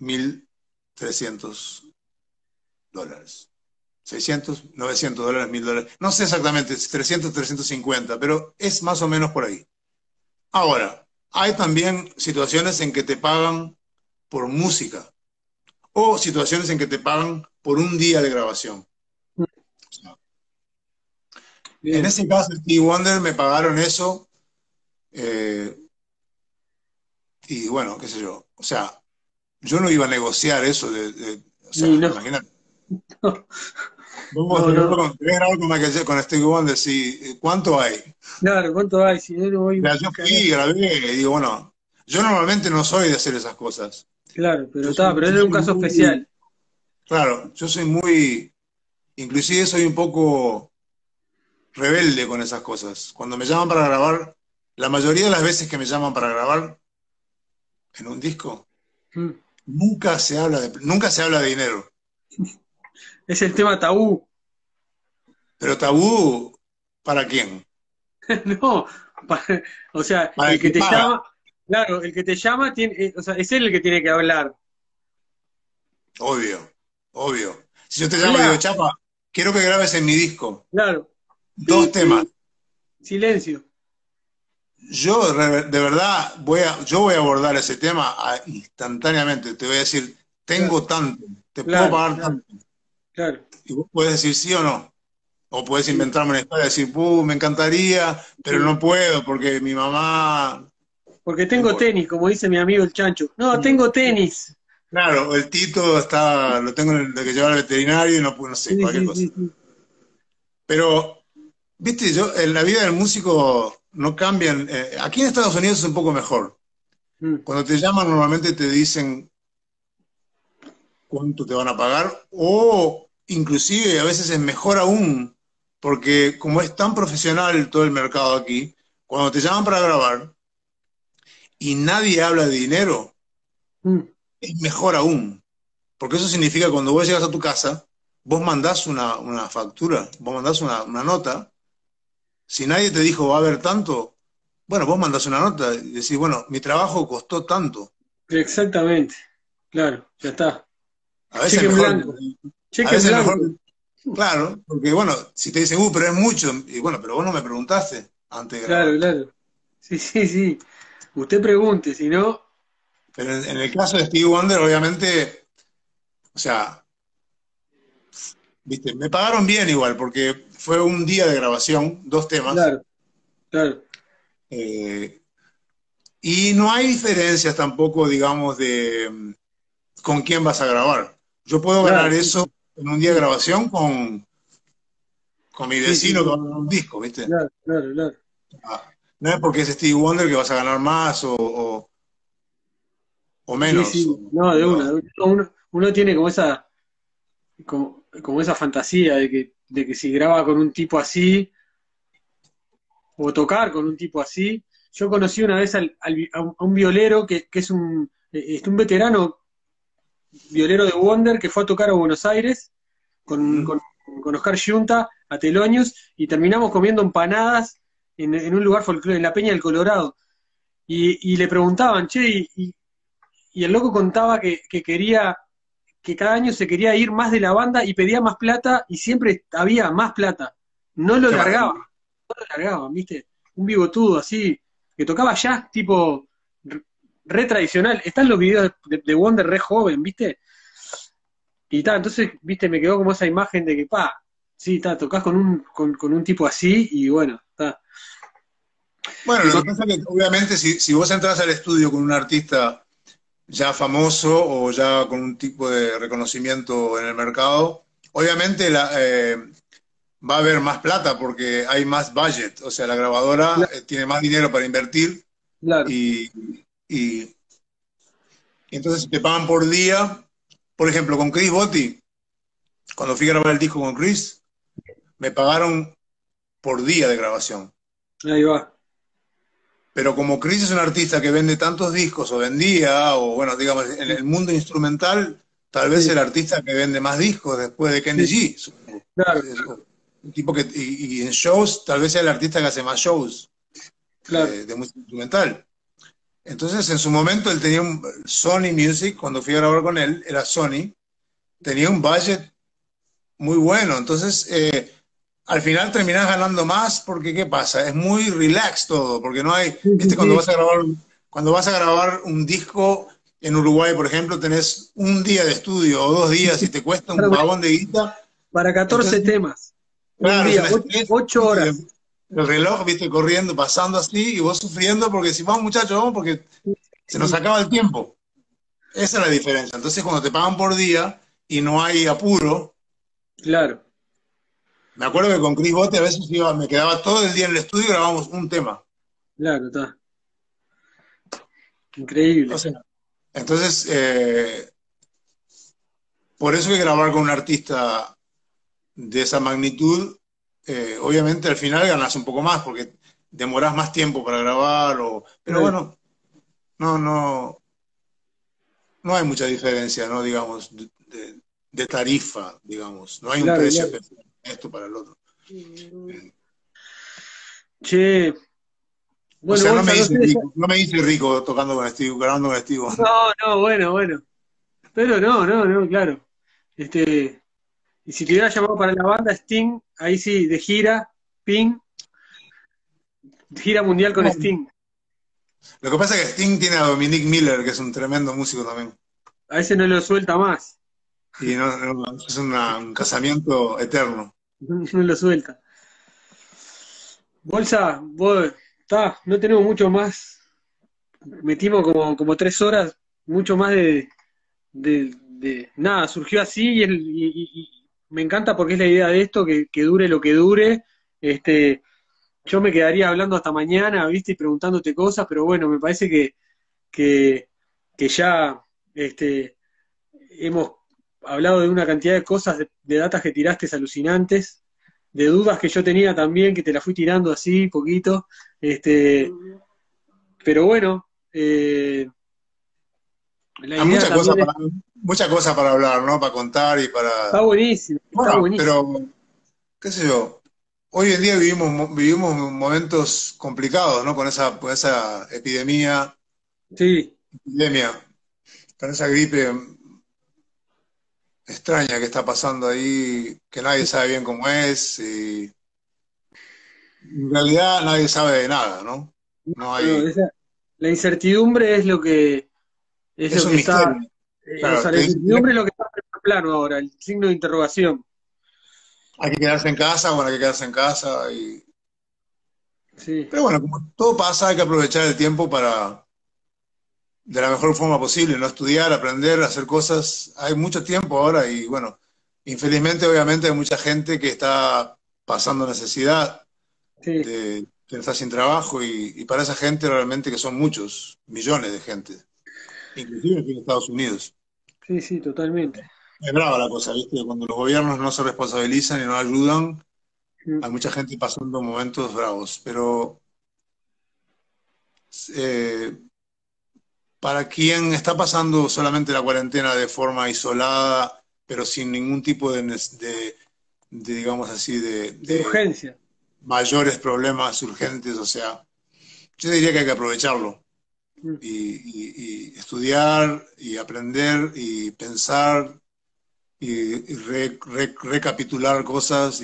$1.300. 600, $900, $1.000. No sé exactamente, es 300, 350, pero es más o menos por ahí. Ahora, hay también situaciones en que te pagan por música o situaciones en que te pagan por un día de grabación. Mm, En bien. ese caso, Stevie Wonder me pagaron eso, eh, y bueno, qué sé yo. O sea, yo no iba a negociar eso o Y sea, no, imagínate. no, no. Querés grabar con Michael Jackson, con Stevie Wonder, sí, ¿cuánto hay? Claro, ¿cuánto hay? Si no, no voy. Ya, yo fui, grabé, y digo, bueno, yo normalmente no soy de hacer esas cosas. Claro, pero Yo está, soy, pero yo era un soy caso muy, especial. claro, yo soy muy, inclusive soy un poco rebelde con esas cosas. Cuando me llaman para grabar, la mayoría de las veces que me llaman para grabar en un disco, Mm. nunca se habla de dinero. Es el tema tabú. Pero tabú, ¿para quién? No, pa- o sea, Para el el que que te paga, llama, claro, el que te llama tiene, o sea, es él el que tiene que hablar. obvio, obvio. Si yo te llamo y digo, Habla, Chapa, quiero que grabes en mi disco claro. dos Pi, temas. pi, silencio. Yo de verdad yo voy a abordar ese tema instantáneamente. Te voy a decir, Claro, tengo tanto, te puedo claro, pagar claro, tanto. claro. Y vos puedes decir sí o no. O puedes Sí, inventarme una historia y decir, me encantaría, pero sí. no puedo porque mi mamá, Porque no tengo importa. tenis, como dice mi amigo el Chancho. No, tengo tenis. Claro, el Tito lo tengo de que llevar al veterinario y no sé, Sí, cualquier sí, cosa. sí, sí. Pero, viste, en la vida del músico no cambian. Aquí en Estados Unidos es un poco mejor. Mm, Cuando te llaman normalmente te dicen cuánto te van a pagar, o inclusive a veces es mejor aún, porque como es tan profesional todo el mercado aquí, cuando te llaman para grabar y nadie habla de dinero, mm. es mejor aún, porque eso significa que cuando vos llegas a tu casa, vos mandás una factura, vos mandás una nota. Si nadie te dijo va a haber tanto, bueno, vos mandás una nota y decís, bueno, mi trabajo costó tanto. Exactamente. Claro, ya está. A veces Cheque es en mejor, blanco. a Cheque en veces es mejor. blanco. Claro, porque bueno, si te dicen, pero es mucho, y bueno, pero vos no me preguntaste antes de Claro, grabar. claro. Sí, sí, sí. Usted pregunte, si no. Pero en el caso de Stevie Wonder, obviamente, o sea, viste, me pagaron bien igual, porque fue un día de grabación, 2 temas, Claro, claro. eh, y no hay diferencias tampoco, digamos, de con quién vas a grabar. Yo puedo Claro, ganar sí, eso sí. en un día de Mm, grabación con mi sí, sí, vecino que va a sí. grabar un disco, ¿viste? Claro, claro, claro. Ah, no es porque es Stevie Wonder que vas a ganar más o Sí, menos. sí. No, de una. De una. Uno tiene como esa fantasía de que si graba con un tipo así, o tocar con un tipo así. Yo conocí una vez a un violero que es un un veterano violero de Wonder que fue a tocar a Buenos Aires con Oscar Giunta a Telonius y terminamos comiendo empanadas en un lugar folclórico, en la Peña del Colorado. Y le preguntaban, che, y el loco contaba que quería, que cada año se quería ir más de la banda y pedía más plata y siempre había más plata. No lo largaban, ¿viste? Un bigotudo así, que tocaba jazz tipo re tradicional. Están los videos de Wonder re joven, ¿viste? Y tal, entonces, ¿viste? Me quedó como esa imagen de que, sí, tocás con un tipo así y bueno, está. Bueno, lo que pasa es que obviamente si vos entras al estudio con un artista ya famoso o ya con un tipo de reconocimiento en el mercado, obviamente va a haber más plata porque hay más budget, o sea, la grabadora tiene más dinero para invertir Claro. y entonces te pagan por día. Por ejemplo, con Chris Botti, cuando fui a grabar el disco con Chris, me pagaron por día de grabación. Ahí va. Pero como Chris es un artista que vende tantos discos, o vendía, o bueno, digamos, en el mundo instrumental, tal vez el artista que vende más discos después de Kenny G. Claro. Un tipo que, y en shows, tal vez sea el artista que hace más shows de música instrumental. Entonces, en su momento, él tenía un Sony Music, cuando fui a grabar con él, era Sony, tenía un budget muy bueno. Entonces, al final terminás ganando más porque, ¿qué pasa? Es muy relax todo, porque no hay, ¿viste? Cuando vas a grabar un disco en Uruguay, por ejemplo, tenés un día de estudio o 2 días y te cuesta un vagón de guita. Para 14 temas. Claro, un día, 8 horas. El reloj, viste, corriendo, pasando así, y vos sufriendo porque si vamos, muchachos, vamos porque se nos acaba el tiempo. Esa es la diferencia. Entonces, cuando te pagan por día y no hay apuro. Claro. Me acuerdo que con Chris Botti a veces me quedaba todo el día en el estudio y grabábamos un tema. Claro, está. Increíble. O sea, entonces, por eso que grabar con un artista de esa magnitud, obviamente al final ganas un poco más porque demorás más tiempo para grabar, pero bueno, no hay mucha diferencia, ¿no? Digamos, de tarifa, digamos. No hay un precio especial para esto para el otro. Che. Bueno, o sea, no me hice rico tocando con Steve, grabando con Steve. No, bueno. Pero no, claro. Y si te hubiera llamado para la banda Sting, ahí sí, de gira, gira mundial con Sting. Lo que pasa es que Sting tiene a Dominic Miller, que es un tremendo músico también. A ese no lo suelta más. Y es un casamiento eterno. No lo suelta. Bolsa, no tenemos mucho más. Metimos como 3 horas, mucho más de nada, surgió así y me encanta porque es la idea de esto, que dure lo que dure. Yo me quedaría hablando hasta mañana, ¿viste? Y preguntándote cosas, pero bueno, me parece que ya hemos hablado de una cantidad de cosas, de datas que tiraste alucinantes, de dudas que yo tenía también, que te las fui tirando así, poquito. Pero bueno, hay muchas cosas para hablar, ¿no? Para contar y para... Está buenísimo, está buenísimo. Pero, qué sé yo, hoy en día vivimos momentos complicados, ¿no? Con esa epidemia. Sí. Con esa gripe extraña que está pasando ahí, que nadie sabe bien cómo es, y en realidad nadie sabe de nada, ¿no? La incertidumbre es lo que está. Claro, o sea, la incertidumbre es lo que está en el plano ahora, el signo de interrogación. Hay que quedarse en casa, hay que quedarse en casa. Sí. Pero bueno, como todo pasa, hay que aprovechar el tiempo de la mejor forma posible, no estudiar, aprender, hacer cosas. Hay mucho tiempo ahora y bueno, infelizmente obviamente hay mucha gente que está pasando necesidad, que está sin trabajo y para esa gente realmente que son muchos, millones de gente, inclusive aquí en Estados Unidos. Sí, totalmente. Es brava la cosa, ¿viste? Cuando los gobiernos no se responsabilizan y no ayudan, hay mucha gente pasando momentos bravos, pero para quien está pasando solamente la cuarentena de forma aislada, pero sin ningún tipo digamos así, De urgencia. mayores problemas urgentes, o sea, yo diría que hay que aprovecharlo Mm. y estudiar y aprender y pensar y recapitular cosas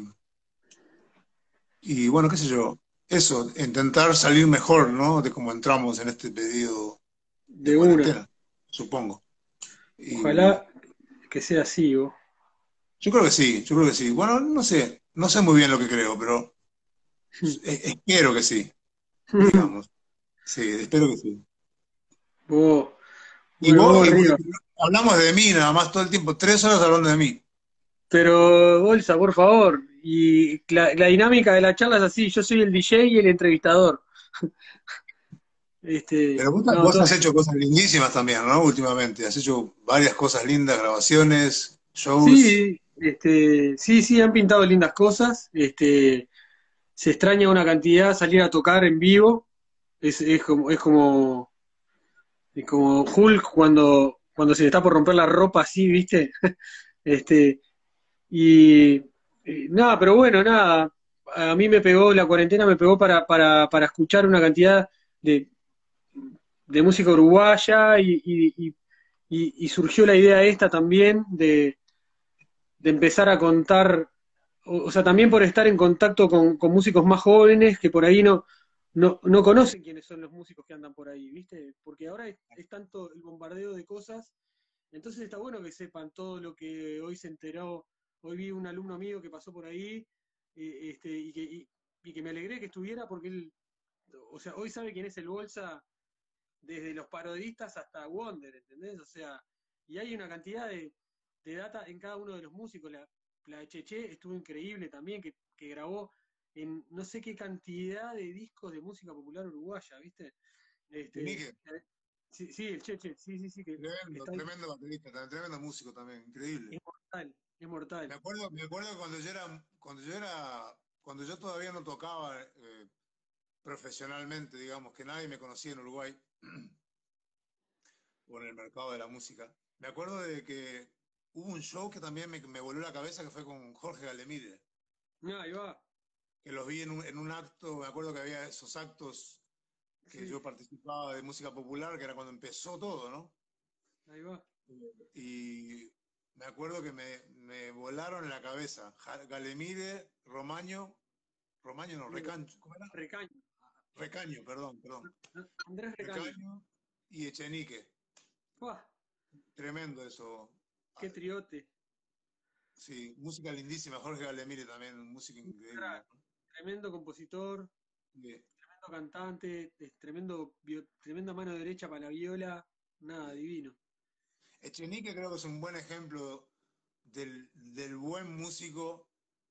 y bueno, qué sé yo, eso, intentar salir mejor, ¿no? De cómo entramos en este pedido de De una. cuarentena, supongo. Y Ojalá que sea así, vos. yo creo que sí, yo creo que sí. Bueno, no sé muy bien lo que creo, pero espero que sí, digamos. Sí, espero que sí. Vos, Y bueno, vamos porque arriba. hablamos de mí nada más todo el tiempo, 3 horas hablando de mí. Pero, Bolsa, por favor. Y la dinámica de la charla es así, yo soy el DJ y el entrevistador. Pero No, vos has hecho cosas lindísimas también, ¿no? Últimamente, has hecho varias cosas lindas, grabaciones, shows. sí, sí, han pintado lindas cosas. Se extraña una cantidad salir a tocar en vivo. Es como Hulk cuando se le está por romper la ropa así, ¿viste? Este, y nada, pero bueno, nada. A mí me pegó, la cuarentena me pegó para escuchar una cantidad de, de música uruguaya y surgió la idea esta también de empezar a contar, o sea, también por estar en contacto con músicos más jóvenes que por ahí no conocen quiénes son los músicos que andan por ahí, ¿viste? Porque ahora es tanto el bombardeo de cosas, entonces está bueno que sepan todo lo que hoy se enteró. Hoy vi un alumno mío que pasó por ahí y que me alegré que estuviera porque él, o sea, hoy sabe quién es el Bolsa desde los parodistas hasta Wonder, ¿entendés? O sea, y hay una cantidad de data en cada uno de los músicos. La de Cheche estuvo increíble también, que grabó en no sé qué cantidad de discos de música popular uruguaya, ¿viste? Este, Inique, sí, sí, el Cheche, sí, que tremendo, está ahí. tremendo baterista, tremendo músico también, increíble. Es mortal, es mortal. Me acuerdo cuando yo todavía no tocaba profesionalmente, digamos, que nadie me conocía en Uruguay o en el mercado de la música. Me acuerdo de que hubo un show que también me voló la cabeza, que fue con Jorge Galemire, Ah, ahí va, que los vi en un acto, me acuerdo que había esos actos que sí, yo participaba de música popular, que era cuando empezó todo, ¿no? ahí va. Y me acuerdo que me volaron en la cabeza. Galemire, Romaño no, Sí, Recancho, ¿cómo era? Recaño, Recaño, perdón. Andrés Recaño. Recaño y Echenique. ¡Buah! Tremendo eso. ¡Qué triote! Sí, música lindísima. Jorge Galemire también, música increíble, Crack, ¿no? tremendo compositor, Sí. tremendo cantante, tremenda mano derecha para la viola, nada, divino. Echenique creo que es un buen ejemplo del buen músico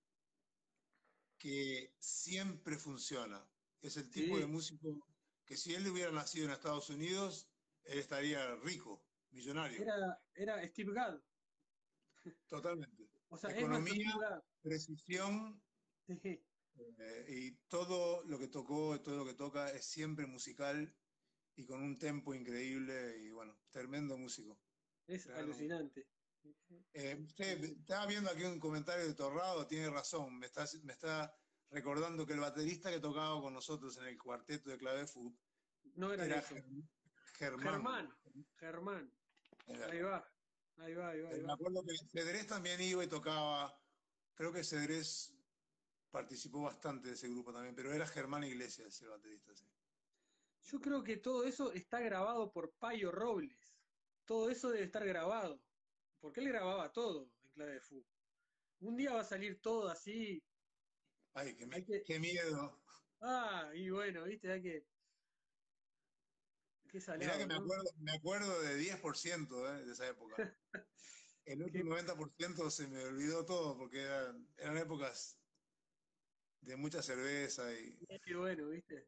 que siempre funciona. Es el tipo de Sí, músico que si él hubiera nacido en Estados Unidos, él estaría rico, millonario. era Steve Gadd, Totalmente. o sea, es nuestro Economía, Steve Gadd. precisión Sí, y todo lo que tocó, todo lo que toca es siempre musical y con un tempo increíble y bueno, tremendo músico. es Tremendo músico. alucinante. Estaba viendo aquí un comentario de Torrado, tiene razón, me está recordando que el baterista que tocaba con nosotros en el cuarteto de Clavefoot No eran era eso. Germán. Germán, Germán, Es ahí verdad. va, ahí Me va. acuerdo que Cedrés también iba y tocaba, creo que Cedrés participó bastante de ese grupo también, pero era Germán Iglesias el baterista, sí. Yo creo que todo eso está grabado por Payo Robles. Todo eso debe estar grabado. Porque él grababa todo en clave de fu. Un día va a salir todo así. Ay, Hay que. qué miedo. Y bueno, viste, hay que. Qué Mirá que salado, ¿no? me acuerdo de 10% de esa época. El otro Qué, 90% se me olvidó todo porque eran épocas de mucha cerveza qué bueno, viste.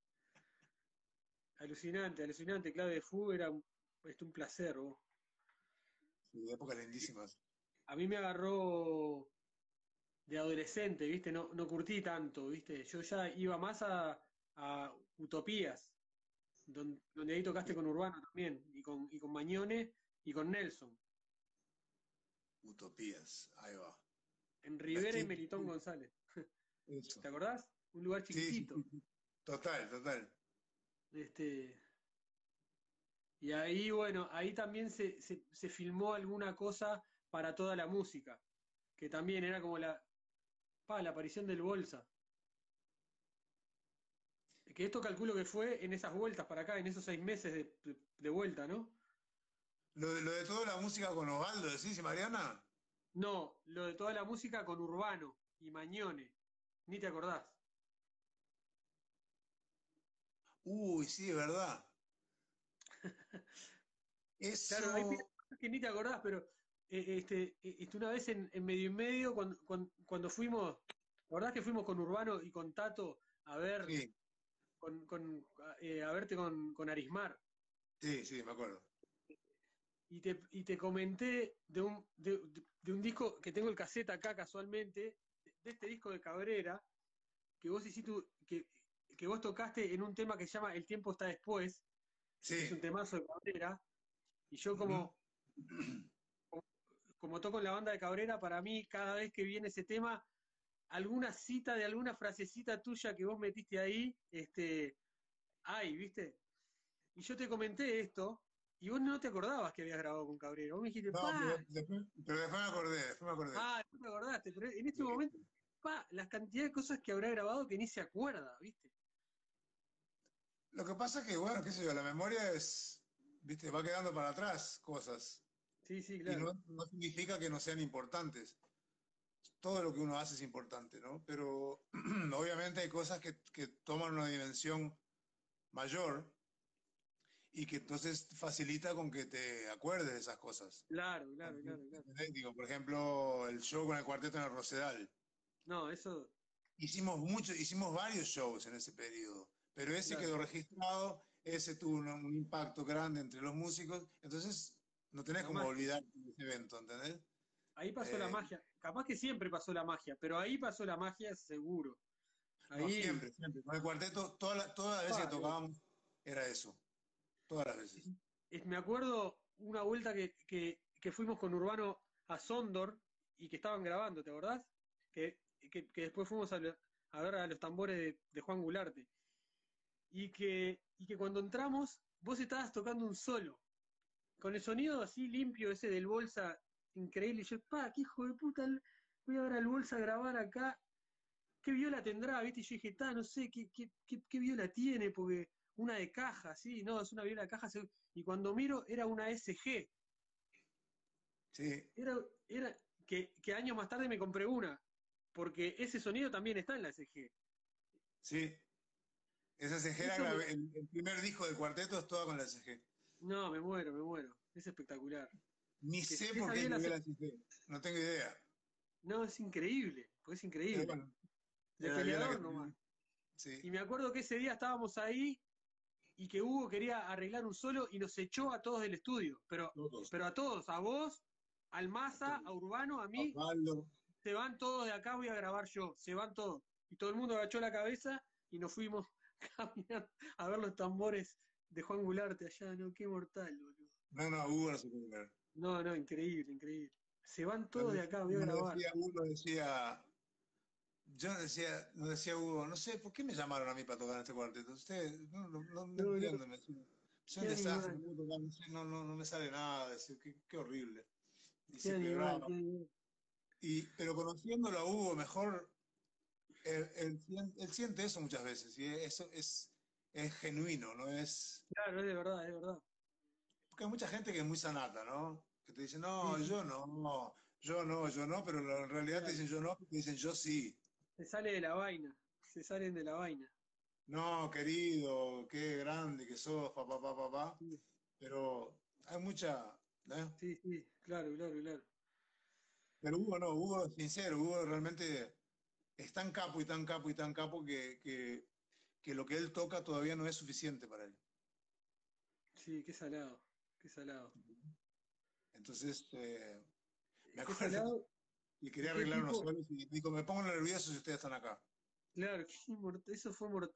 Alucinante, alucinante. Clave de fu era un placer, vos. y épocas lindísimas. A mí me agarró de adolescente, viste, no curtí tanto, viste. Yo ya iba más a utopías. donde ahí tocaste con Urbano también, y con Mañone y con Nelson, Utopías, ahí va. en Rivera y Vestir, Melitón González. eso. ¿Te acordás? Un lugar Sí, sí, chiquitito. sí, sí. Total, total. Este, y ahí, bueno, ahí también se filmó alguna cosa para toda la música, que también era como la aparición del Bolsa. Que esto calculo que fue en esas vueltas para acá, en esos 6 meses de vuelta, ¿no? Lo de toda la música con Osvaldo, ¿decís, Mariana? No, lo de toda la música con Urbano y Mañone. Ni te acordás. Uy, sí, es verdad. Claro, hay Eso, cosas que ni te acordás, pero una vez en medio y medio, cuando fuimos, ¿te acordás que fuimos con Urbano y con Tato a ver, sí, a verte con Arismar? sí, sí, me acuerdo. Y te comenté de un disco que tengo el cassette acá casualmente, de este disco de Cabrera, que vos hiciste, que vos tocaste en un tema que se llama El tiempo está después, que es un Sí. temazo de Cabrera, y yo Ujú. como toco en la banda de Cabrera, para mí cada vez que viene ese tema, alguna cita de alguna frasecita tuya que vos metiste ahí, hay, ¿viste? Y yo te comenté esto, y vos no te acordabas que habías grabado con Cabrera. Vos me dijiste, No, pa, pero después me acordé, después me acordé. no te acordaste, pero en este Sí. momento, las cantidades de cosas que habrá grabado que ni se acuerda, ¿viste? Lo que pasa es que, bueno, qué sé yo, la memoria es, viste, va quedando para atrás cosas. Sí, sí, Y claro. no significa que no sean importantes. Todo lo que uno hace es importante, ¿no? Pero obviamente hay cosas que toman una dimensión mayor y que entonces facilita con que te acuerdes de esas cosas. Claro, claro, claro, claro. Digo, por ejemplo, el show con el cuarteto en el Rosedal. No, eso, Hicimos varios shows en ese periodo, pero ese claro. quedó registrado, ese tuvo un impacto grande entre los músicos, entonces no tenés La como magia. olvidar ese evento, ¿entendés? Ahí pasó la Eh, magia. Capaz que siempre pasó la magia, pero ahí pasó la magia seguro. no, Ahí, siempre, siempre. Con el cuarteto, todas las veces que loco. tocábamos era eso, todas las veces. Me acuerdo una vuelta que fuimos con Urbano a Sondor y que estaban grabando, ¿te acordás? Que después fuimos a ver a los tambores de Juan Gularte. Y que cuando entramos, vos estabas tocando un solo, con el sonido así limpio ese del Bolsa, increíble. Y yo, qué hijo de puta, voy a ver al Bolsa grabar acá. ¿Qué viola tendrá? ¿Viste? Y yo dije, no sé, ¿qué viola tiene? Porque una de caja, sí, no, es una viola de caja. Y cuando miro, era una SG. Sí, Era que años más tarde me compré una, porque ese sonido también está en la SG. sí. Esa CG Eso me, el primer disco del cuarteto es toda con la CG. no, me muero, me muero. Es espectacular. Ni Que sé por esa qué viola llegué a la CG, no tengo idea. no, es increíble, pues es Pero increíble. bueno, De era la viola que peleador nomás. tenía. Sí. Y me acuerdo que ese día estábamos ahí y que Hugo quería arreglar un solo y nos echó a todos del estudio. Pero, Todos. pero a todos, a vos, al Maza, a Urbano, a mí, Osvaldo. se van todos de acá, voy a grabar yo, se van todos. Y todo el mundo agachó la cabeza y nos fuimos caminando a ver los tambores de Juan Gularte allá, ¿no? Qué mortal, boludo. No, no, Hugo no se puede creer. No, no, increíble, increíble. Se van Nos todos de acá, voy a grabar. decía Hugo, yo decía, nos decía Hugo, no sé, ¿por qué me llamaron a mí para tocar en este cuarteto? Usted, no No, no, entiendo, me decía. Soy qué un desastre, no animal, puedo tocar, no me sale nada, decía, qué horrible. Y qué se animal, quebraba. qué animal. Pero conociéndolo a Hugo mejor, él siente eso muchas veces, y eso es genuino, ¿no? Claro, es de verdad, es de verdad. Porque hay mucha gente que es muy sanata, ¿no? Que te dice, Sí, no, sí, yo no, yo no, yo no, pero en realidad te claro. dicen yo no, porque te dicen yo sí. Se sale de la vaina, se salen de la vaina. No, querido, qué grande que sos, papá, papá, papá. Sí, Pero hay mucha, ¿eh? sí, sí, claro, claro, claro. Pero Hugo no, Hugo es sincero, Hugo realmente es tan capo y tan capo y tan capo que lo que él toca todavía no es suficiente para él. Sí, qué salado, qué salado. Entonces, me Qué acuerdo salado y y quería qué arreglar unos tipo, solos y dijo, me pongo nervioso si ustedes están acá. claro, eso fue mortal.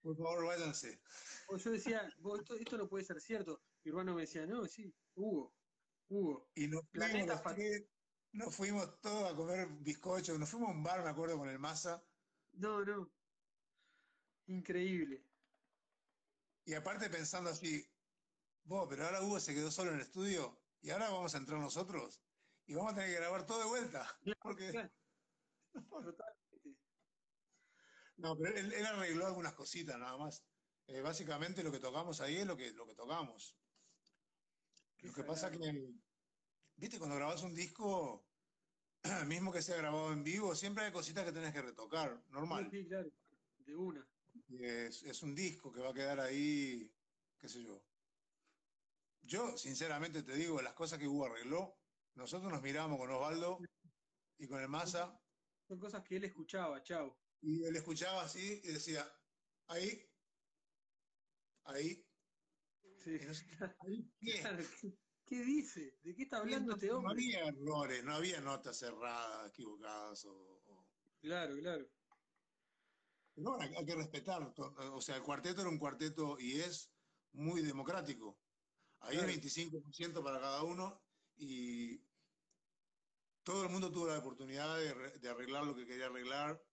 Por favor, váyanse. O yo decía, esto no puede ser cierto. Mi hermano me decía, no, sí, Hugo, Y nos fuimos Planeta los Fat. tres, nos fuimos todos a comer bizcocho, nos fuimos a un bar, me acuerdo, con el Massa. No, no, increíble. Y aparte pensando así, vos, pero ahora Hugo se quedó solo en el estudio y ahora vamos a entrar nosotros y vamos a tener que grabar todo de vuelta. Claro, Porque, claro, totalmente. no, pero él arregló algunas cositas nada más. Básicamente lo que tocamos ahí es lo que tocamos. Qué Lo que pasa que, salado. viste, cuando grabás un disco, mismo que sea grabado en vivo, siempre hay cositas que tenés que retocar, Sí, normal. sí, claro, de una. Y es un disco que va a quedar ahí, qué sé yo. Yo, sinceramente te digo, las cosas que Hugo arregló, nosotros nos miramos con Osvaldo y con el Son, Massa, son cosas que él escuchaba, chao. y él escuchaba así y decía, ahí, ahí, Sí, y no sé, ¿ahí qué? claro, ¿qué dice? ¿De qué está Y hablando este no hombre? había errores, no había notas cerradas, equivocadas, Claro, claro, pero bueno, hay que respetar, o sea, el cuarteto era un cuarteto y es muy democrático. Ahí es claro. 25% para cada uno y todo el mundo tuvo la oportunidad de arreglar lo que quería arreglar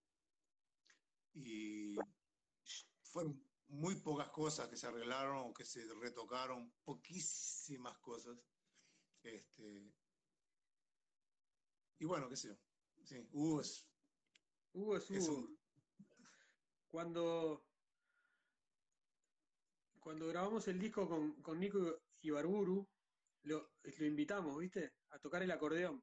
y fueron muy pocas cosas que se arreglaron o que se retocaron, poquísimas cosas. Este, y bueno, qué sé yo. Sí, Hugo Hugo es es Hugo. un... Cuando, cuando grabamos el disco con Nico Ibarburu, lo invitamos, ¿viste? A tocar el acordeón.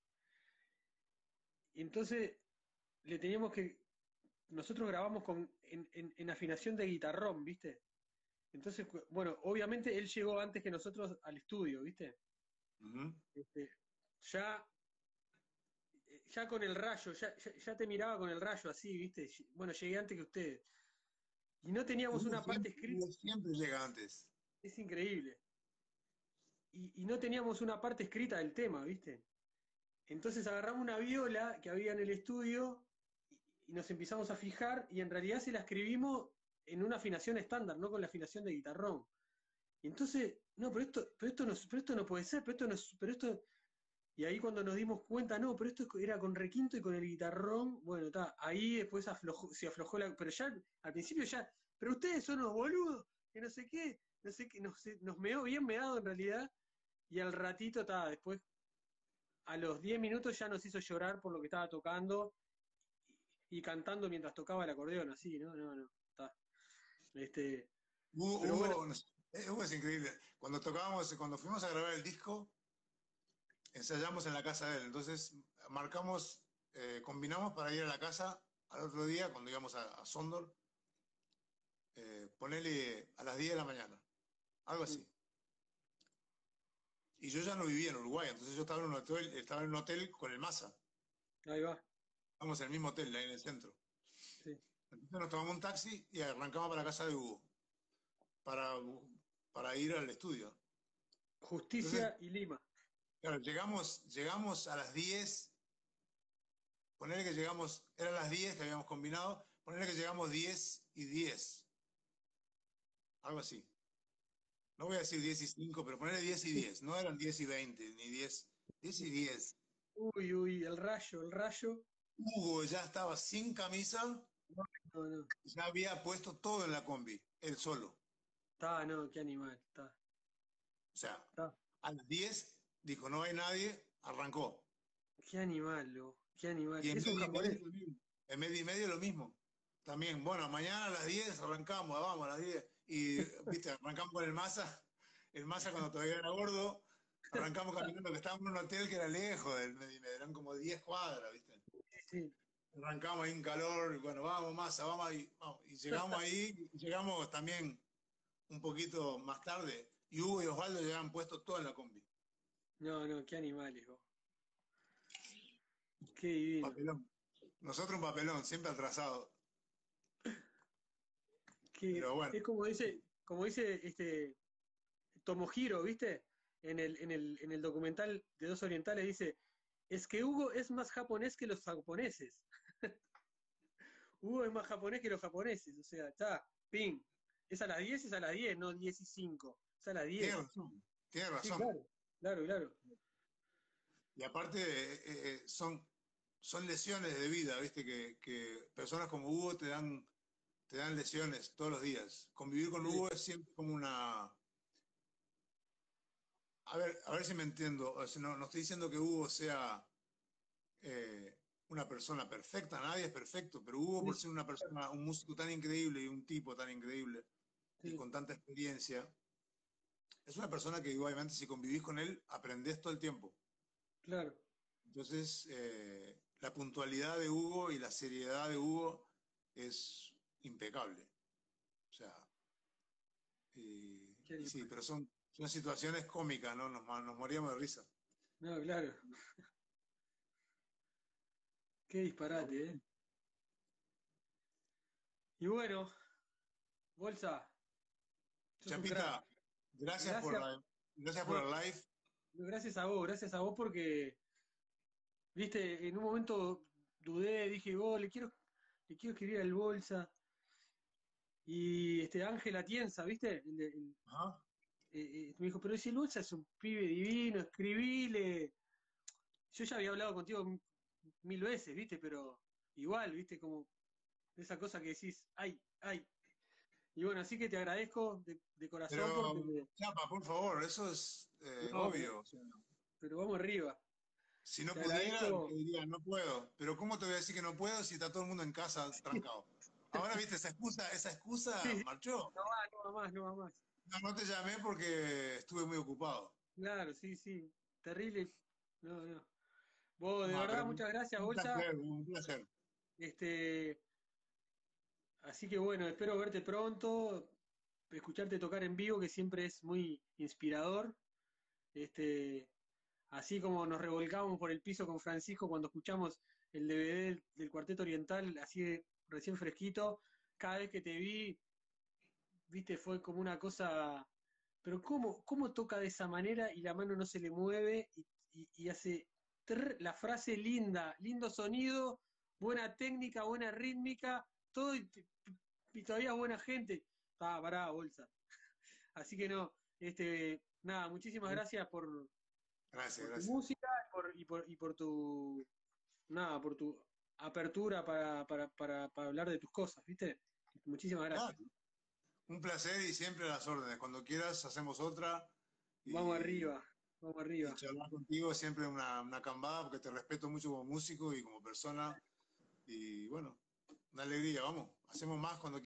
Y entonces le teníamos que. Nosotros grabamos en afinación de guitarrón, ¿viste? Entonces, bueno, obviamente él llegó antes que nosotros al estudio, ¿viste? Ujú. Este, ya, ya con el rayo, ya te miraba con el rayo así, ¿viste? Bueno, llegué antes que ustedes. Y no teníamos una parte escrita, Hugo siempre llega antes. es increíble. Y no teníamos una parte escrita del tema, ¿viste? Entonces agarramos una viola que había en el estudio y nos empezamos a fijar y en realidad se la escribimos en una afinación estándar, no con la afinación de guitarrón. Y entonces, no, pero esto no puede ser, pero esto no es, pero esto. Y ahí cuando nos dimos cuenta, no, pero esto era con requinto y con el guitarrón, bueno, está, ahí después se aflojó pero ya, al principio ya, pero ustedes son unos boludos, que no sé qué, nos meó bien meado en realidad, y al ratito, está, después, a los 10 minutos ya nos hizo llorar por lo que estaba tocando y cantando mientras tocaba el acordeón, así, ¿no? No, no, está. Este, pero bueno, Hugo, Hugo es increíble. Cuando tocábamos, cuando fuimos a grabar el disco, ensayamos en la casa de él. Entonces marcamos, combinamos para ir a la casa al otro día, cuando íbamos a Sondor, ponerle a las 10 de la mañana, algo mm, así. Y yo ya no vivía en Uruguay, entonces yo estaba en un hotel con el Massa. ahí va, Vamos en el mismo hotel, ahí en el centro. sí. Entonces nos tomamos un taxi y arrancamos para la casa de Hugo, para, para ir al estudio. Entonces, Justicia y Lima. claro, llegamos a las 10, ponerle que llegamos, eran las 10 que habíamos combinado, ponerle que llegamos 10:10, algo así. No voy a decir 10:05, pero ponerle 10:10, no eran 10:20, ni 10:10. Uy, uy, el rayo, el rayo. Hugo ya estaba sin camisa, No, no, no. ya había puesto todo en la combi, él solo. Está, no, qué animal, O sea, está. a las 10 dijo, no hay nadie, arrancó. Qué animal, qué animal. Y en Es un medio y medio japonés. lo mismo. En medio y medio lo mismo. También, bueno, mañana a las 10 arrancamos, vamos a las 10. Y, viste, arrancamos con el Massa cuando todavía era gordo, arrancamos caminando, que estábamos en un hotel que era lejos del medio y medio, eran como 10 cuadras, viste. Sí, sí. Arrancamos ahí en calor, y bueno, vamos Massa, vamos ahí, vamos. Y llegamos ahí, y llegamos también un poquito más tarde, y Hugo y Osvaldo ya habían puesto todo en la combi. No, no, qué animales, vos. Qué divino. Papelón. Nosotros un papelón, siempre atrasado. Pero Que bueno, es como dice Tomohiro, ¿viste? En el documental de Dos Orientales dice, es que Hugo es más japonés que los japoneses. Hugo es más japonés que los japoneses, o sea, está. ping. Es a las 10, es a las 10, no 10 y 5. Es a las 10. Tiene Sí, razón. claro, claro, claro. Y aparte, son lesiones de vida, ¿viste? Que personas como Hugo te dan lesiones todos los días. Convivir con Sí, Hugo es siempre como una... A ver si me entiendo. O sea, no estoy diciendo que Hugo sea una persona perfecta, nadie es perfecto, pero Hugo, sí, por sí, ser una persona, un músico tan increíble y un tipo tan increíble y sí, con tanta experiencia, es una persona que obviamente si convivís con él, aprendés todo el tiempo. claro. Entonces, la puntualidad de Hugo y la seriedad de Hugo es impecable. O sea, Qué y sí, animal. pero son situaciones cómicas, ¿no? Nos moríamos de risa. No, claro. Qué Pero disparate, ¿eh? bueno. Y bueno, Bolsa, sos un crack. Chapita, gracias Gracias, gracias por no, el live. gracias a vos porque, viste, en un momento dudé, dije, oh, le quiero escribir al Bolsa. Y Ángel Atienza, ¿viste? Ajá. Me dijo, pero si el Bolsa es un pibe divino, escribile. Yo ya había hablado contigo mil veces, ¿viste? Pero igual, ¿viste? Como esa cosa que decís, ay, ay. Y bueno, así que te agradezco de corazón Pero, porque, Chapa, por favor, eso es no, obvio. O sea, pero vamos arriba. si no Te pudiera, te agradezco. diría, no puedo. Pero ¿cómo te voy a decir que no puedo si está todo el mundo en casa trancado? Ahora, viste, esa excusa Sí, marchó. no va más, no va más. No, no te llamé porque estuve muy ocupado. Claro, sí, sí. Terrible. No, no. Vos, de No, verdad, pero muchas gracias, Bolsa. un placer. Este, Así que bueno, espero verte pronto, escucharte tocar en vivo, que siempre es muy inspirador. Este, Así como nos revolcamos por el piso con Francisco cuando escuchamos el DVD del Cuarteto Oriental, así de recién fresquito, cada vez que te vi, viste, fue como una cosa, pero ¿cómo toca de esa manera y la mano no se le mueve y hace la frase linda, lindo sonido, buena técnica, buena rítmica, todo y todavía buena gente? Ah, pará, Bolsa. Así que no, nada, muchísimas gracias Gracias, por tu gracias. música y por tu, nada, por tu apertura para hablar de tus cosas, ¿viste? Muchísimas Claro, gracias. un placer y siempre a las órdenes. Cuando quieras, hacemos otra Vamos y, arriba, vamos y arriba. charlar contigo siempre una cambada porque te respeto mucho como músico y como persona. Y bueno, una alegría, vamos. Hacemos más cuando